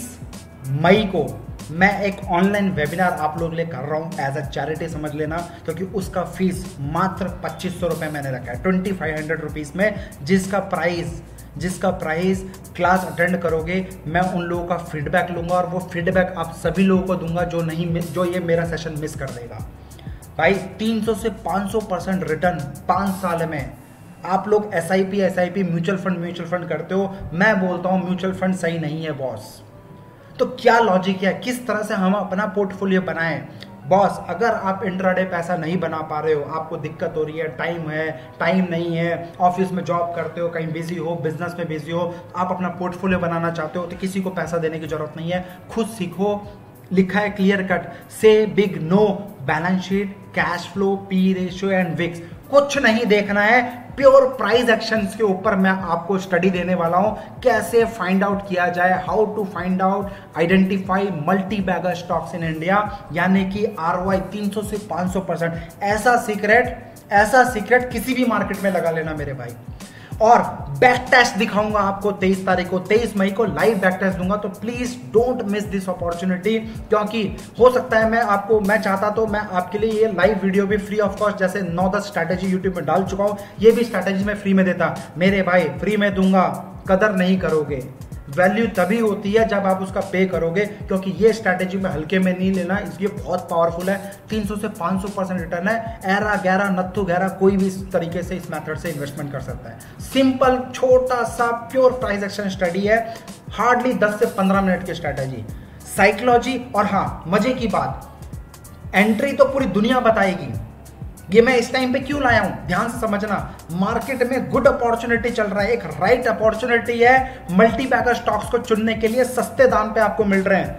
मई को मैं एक ऑनलाइन वेबिनार आप लोग लिए कर रहा हूँ, एज अ चैरिटी समझ लेना, क्योंकि उसका फीस मात्र पच्चीस सौ रुपये मैंने रखा है, ट्वेंटी फाइव हंड्रेड रुपीज़ में, जिसका प्राइस जिसका प्राइस क्लास अटेंड करोगे मैं उन लोगों का फीडबैक लूंगा, और वो फीडबैक आप सभी लोगों को दूंगा जो नहीं जो ये मेरा सेशन मिस कर देगा। भाई तीन सौ से पाँच सौ परसेंट रिटर्न पाँच साल में। आप लोग S I P S I P mutual fund mutual fund करते हो, मैं बोलता हूँ म्यूचुअल फंड सही नहीं है बॉस। तो क्या लॉजिक है, किस तरह से हम अपना पोर्टफोलियो बनाएं बॉस? अगर आप इंट्राडे पैसा नहीं बना पा रहे हो, आपको दिक्कत हो रही है, टाइम है टाइम नहीं है, ऑफिस में जॉब करते हो, कहीं बिजी हो, बिजनेस में बिजी हो, आप अपना पोर्टफोलियो बनाना चाहते हो, तो किसी को पैसा देने की जरूरत नहीं है, खुद सीखो। लिखा है clear cut, say big no, balance sheet, cash flow, P ratio and VIX, कुछ नहीं देखना है, प्योर प्राइस एक्शंस के ऊपर मैं आपको स्टडी देने वाला हूं, कैसे फाइंड आउट किया जाए, how to find out identify multi bagger stocks in India, यानी कि आरओआई तीन सौ से पाँच सौ परसेंट। ऐसा सीक्रेट ऐसा सीक्रेट किसी भी मार्केट में लगा लेना मेरे भाई। और बैक टेस्ट दिखाऊंगा आपको तेईस तारीख को, तेईस मई को लाइव बैक टेस्ट दूंगा, तो please don't miss this opportunity, क्योंकि हो सकता है मैं आपको मैं चाहता तो मैं आपके लिए ये लाइव वीडियो भी फ्री ऑफ कॉस्ट, जैसे नौ दस स्ट्रैटेजी यूट्यूब में डाल चुका हूं, ये भी स्ट्रैटेजी मैं फ्री में देता। मेरे भाई फ्री में दूंगा, कदर नहीं करोगे। वैल्यू तभी होती है जब आप उसका पे करोगे, क्योंकि ये स्ट्रैटेजी में हल्के में नहीं लेना, इसलिए बहुत पावरफुल है। तीन सौ से पाँच सौ परसेंट रिटर्न है, एरा गैरा नत्थु गैरा कोई भी इस तरीके से इस मेथड से इन्वेस्टमेंट कर सकता है। सिंपल छोटा सा प्योर प्राइस एक्शन स्टडी है, हार्डली दस से पंद्रह मिनट की स्ट्रैटेजी, साइकोलॉजी। और हाँ, मजे की बात, एंट्री तो पूरी दुनिया बताएगी। ये मैं इस टाइम पे क्यों लाया हूं, ध्यान से समझना। मार्केट में गुड अपॉर्चुनिटी चल रहा है, एक राइट अपॉर्चुनिटी है, मल्टी बैगर स्टॉक्स को चुनने के लिए सस्ते दाम पे आपको मिल रहे हैं।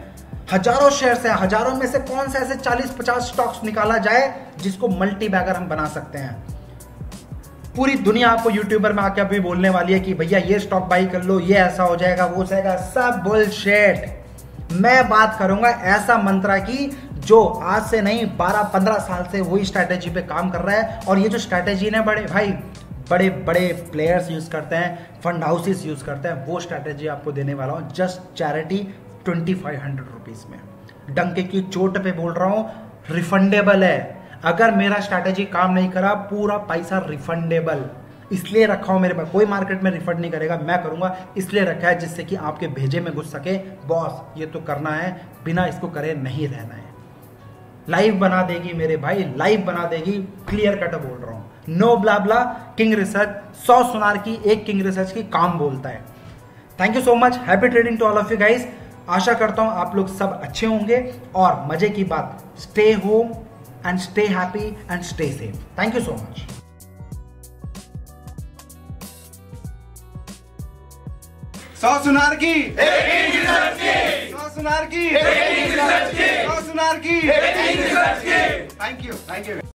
हजारों शेयर्स हैं, हजारों में से कौन से ऐसे चालीस पचास स्टॉक्स निकाला जाए जिसको मल्टी बैगर हम बना सकते हैं। पूरी दुनिया आपको यूट्यूबर में आके अभी बोलने वाली है कि भैया ये स्टॉक बाई कर लो, ये ऐसा हो जाएगा, वो जाएगा, सब बुलशिट। मैं बात करूंगा ऐसा मंत्रा की जो आज से नहीं बारह पंद्रह साल से वही स्ट्रैटेजी पे काम कर रहा है। और ये जो स्ट्रैटेजी ने बड़े भाई बड़े बड़े प्लेयर्स यूज करते हैं, फंड हाउसेस यूज करते हैं, वो स्ट्रैटेजी आपको देने वाला हूं just charity twenty five hundred rupees में। डंके की चोट पे बोल रहा हूं, रिफंडेबल है। अगर मेरा स्ट्रैटेजी काम नहीं करा, पूरा पैसा रिफंडेबल। इसलिए रखा हूं मेरे पास, कोई मार्केट में रिफंड नहीं करेगा, मैं करूंगा इसलिए रखा है जिससे कि आपके भेजे में घुस सके। बॉस ये तो करना है, बिना इसको करे नहीं रहना है। लाइव बना देगी मेरे भाई, लाइव बना देगी, क्लियर कट बोल रहा हूं, no bla bla. King research, सौ सुनार की एक किंग रिसर्च की काम बोलता है। Thank you so much, happy trading to all of you guys. आशा करता हूं आप लोग सब अच्छे होंगे। और मजे की बात, stay home and stay happy and stay safe. Thank you so much. सौ सुनार की सौ सुनार की सौ सुनार की थैंक यू थैंक यू।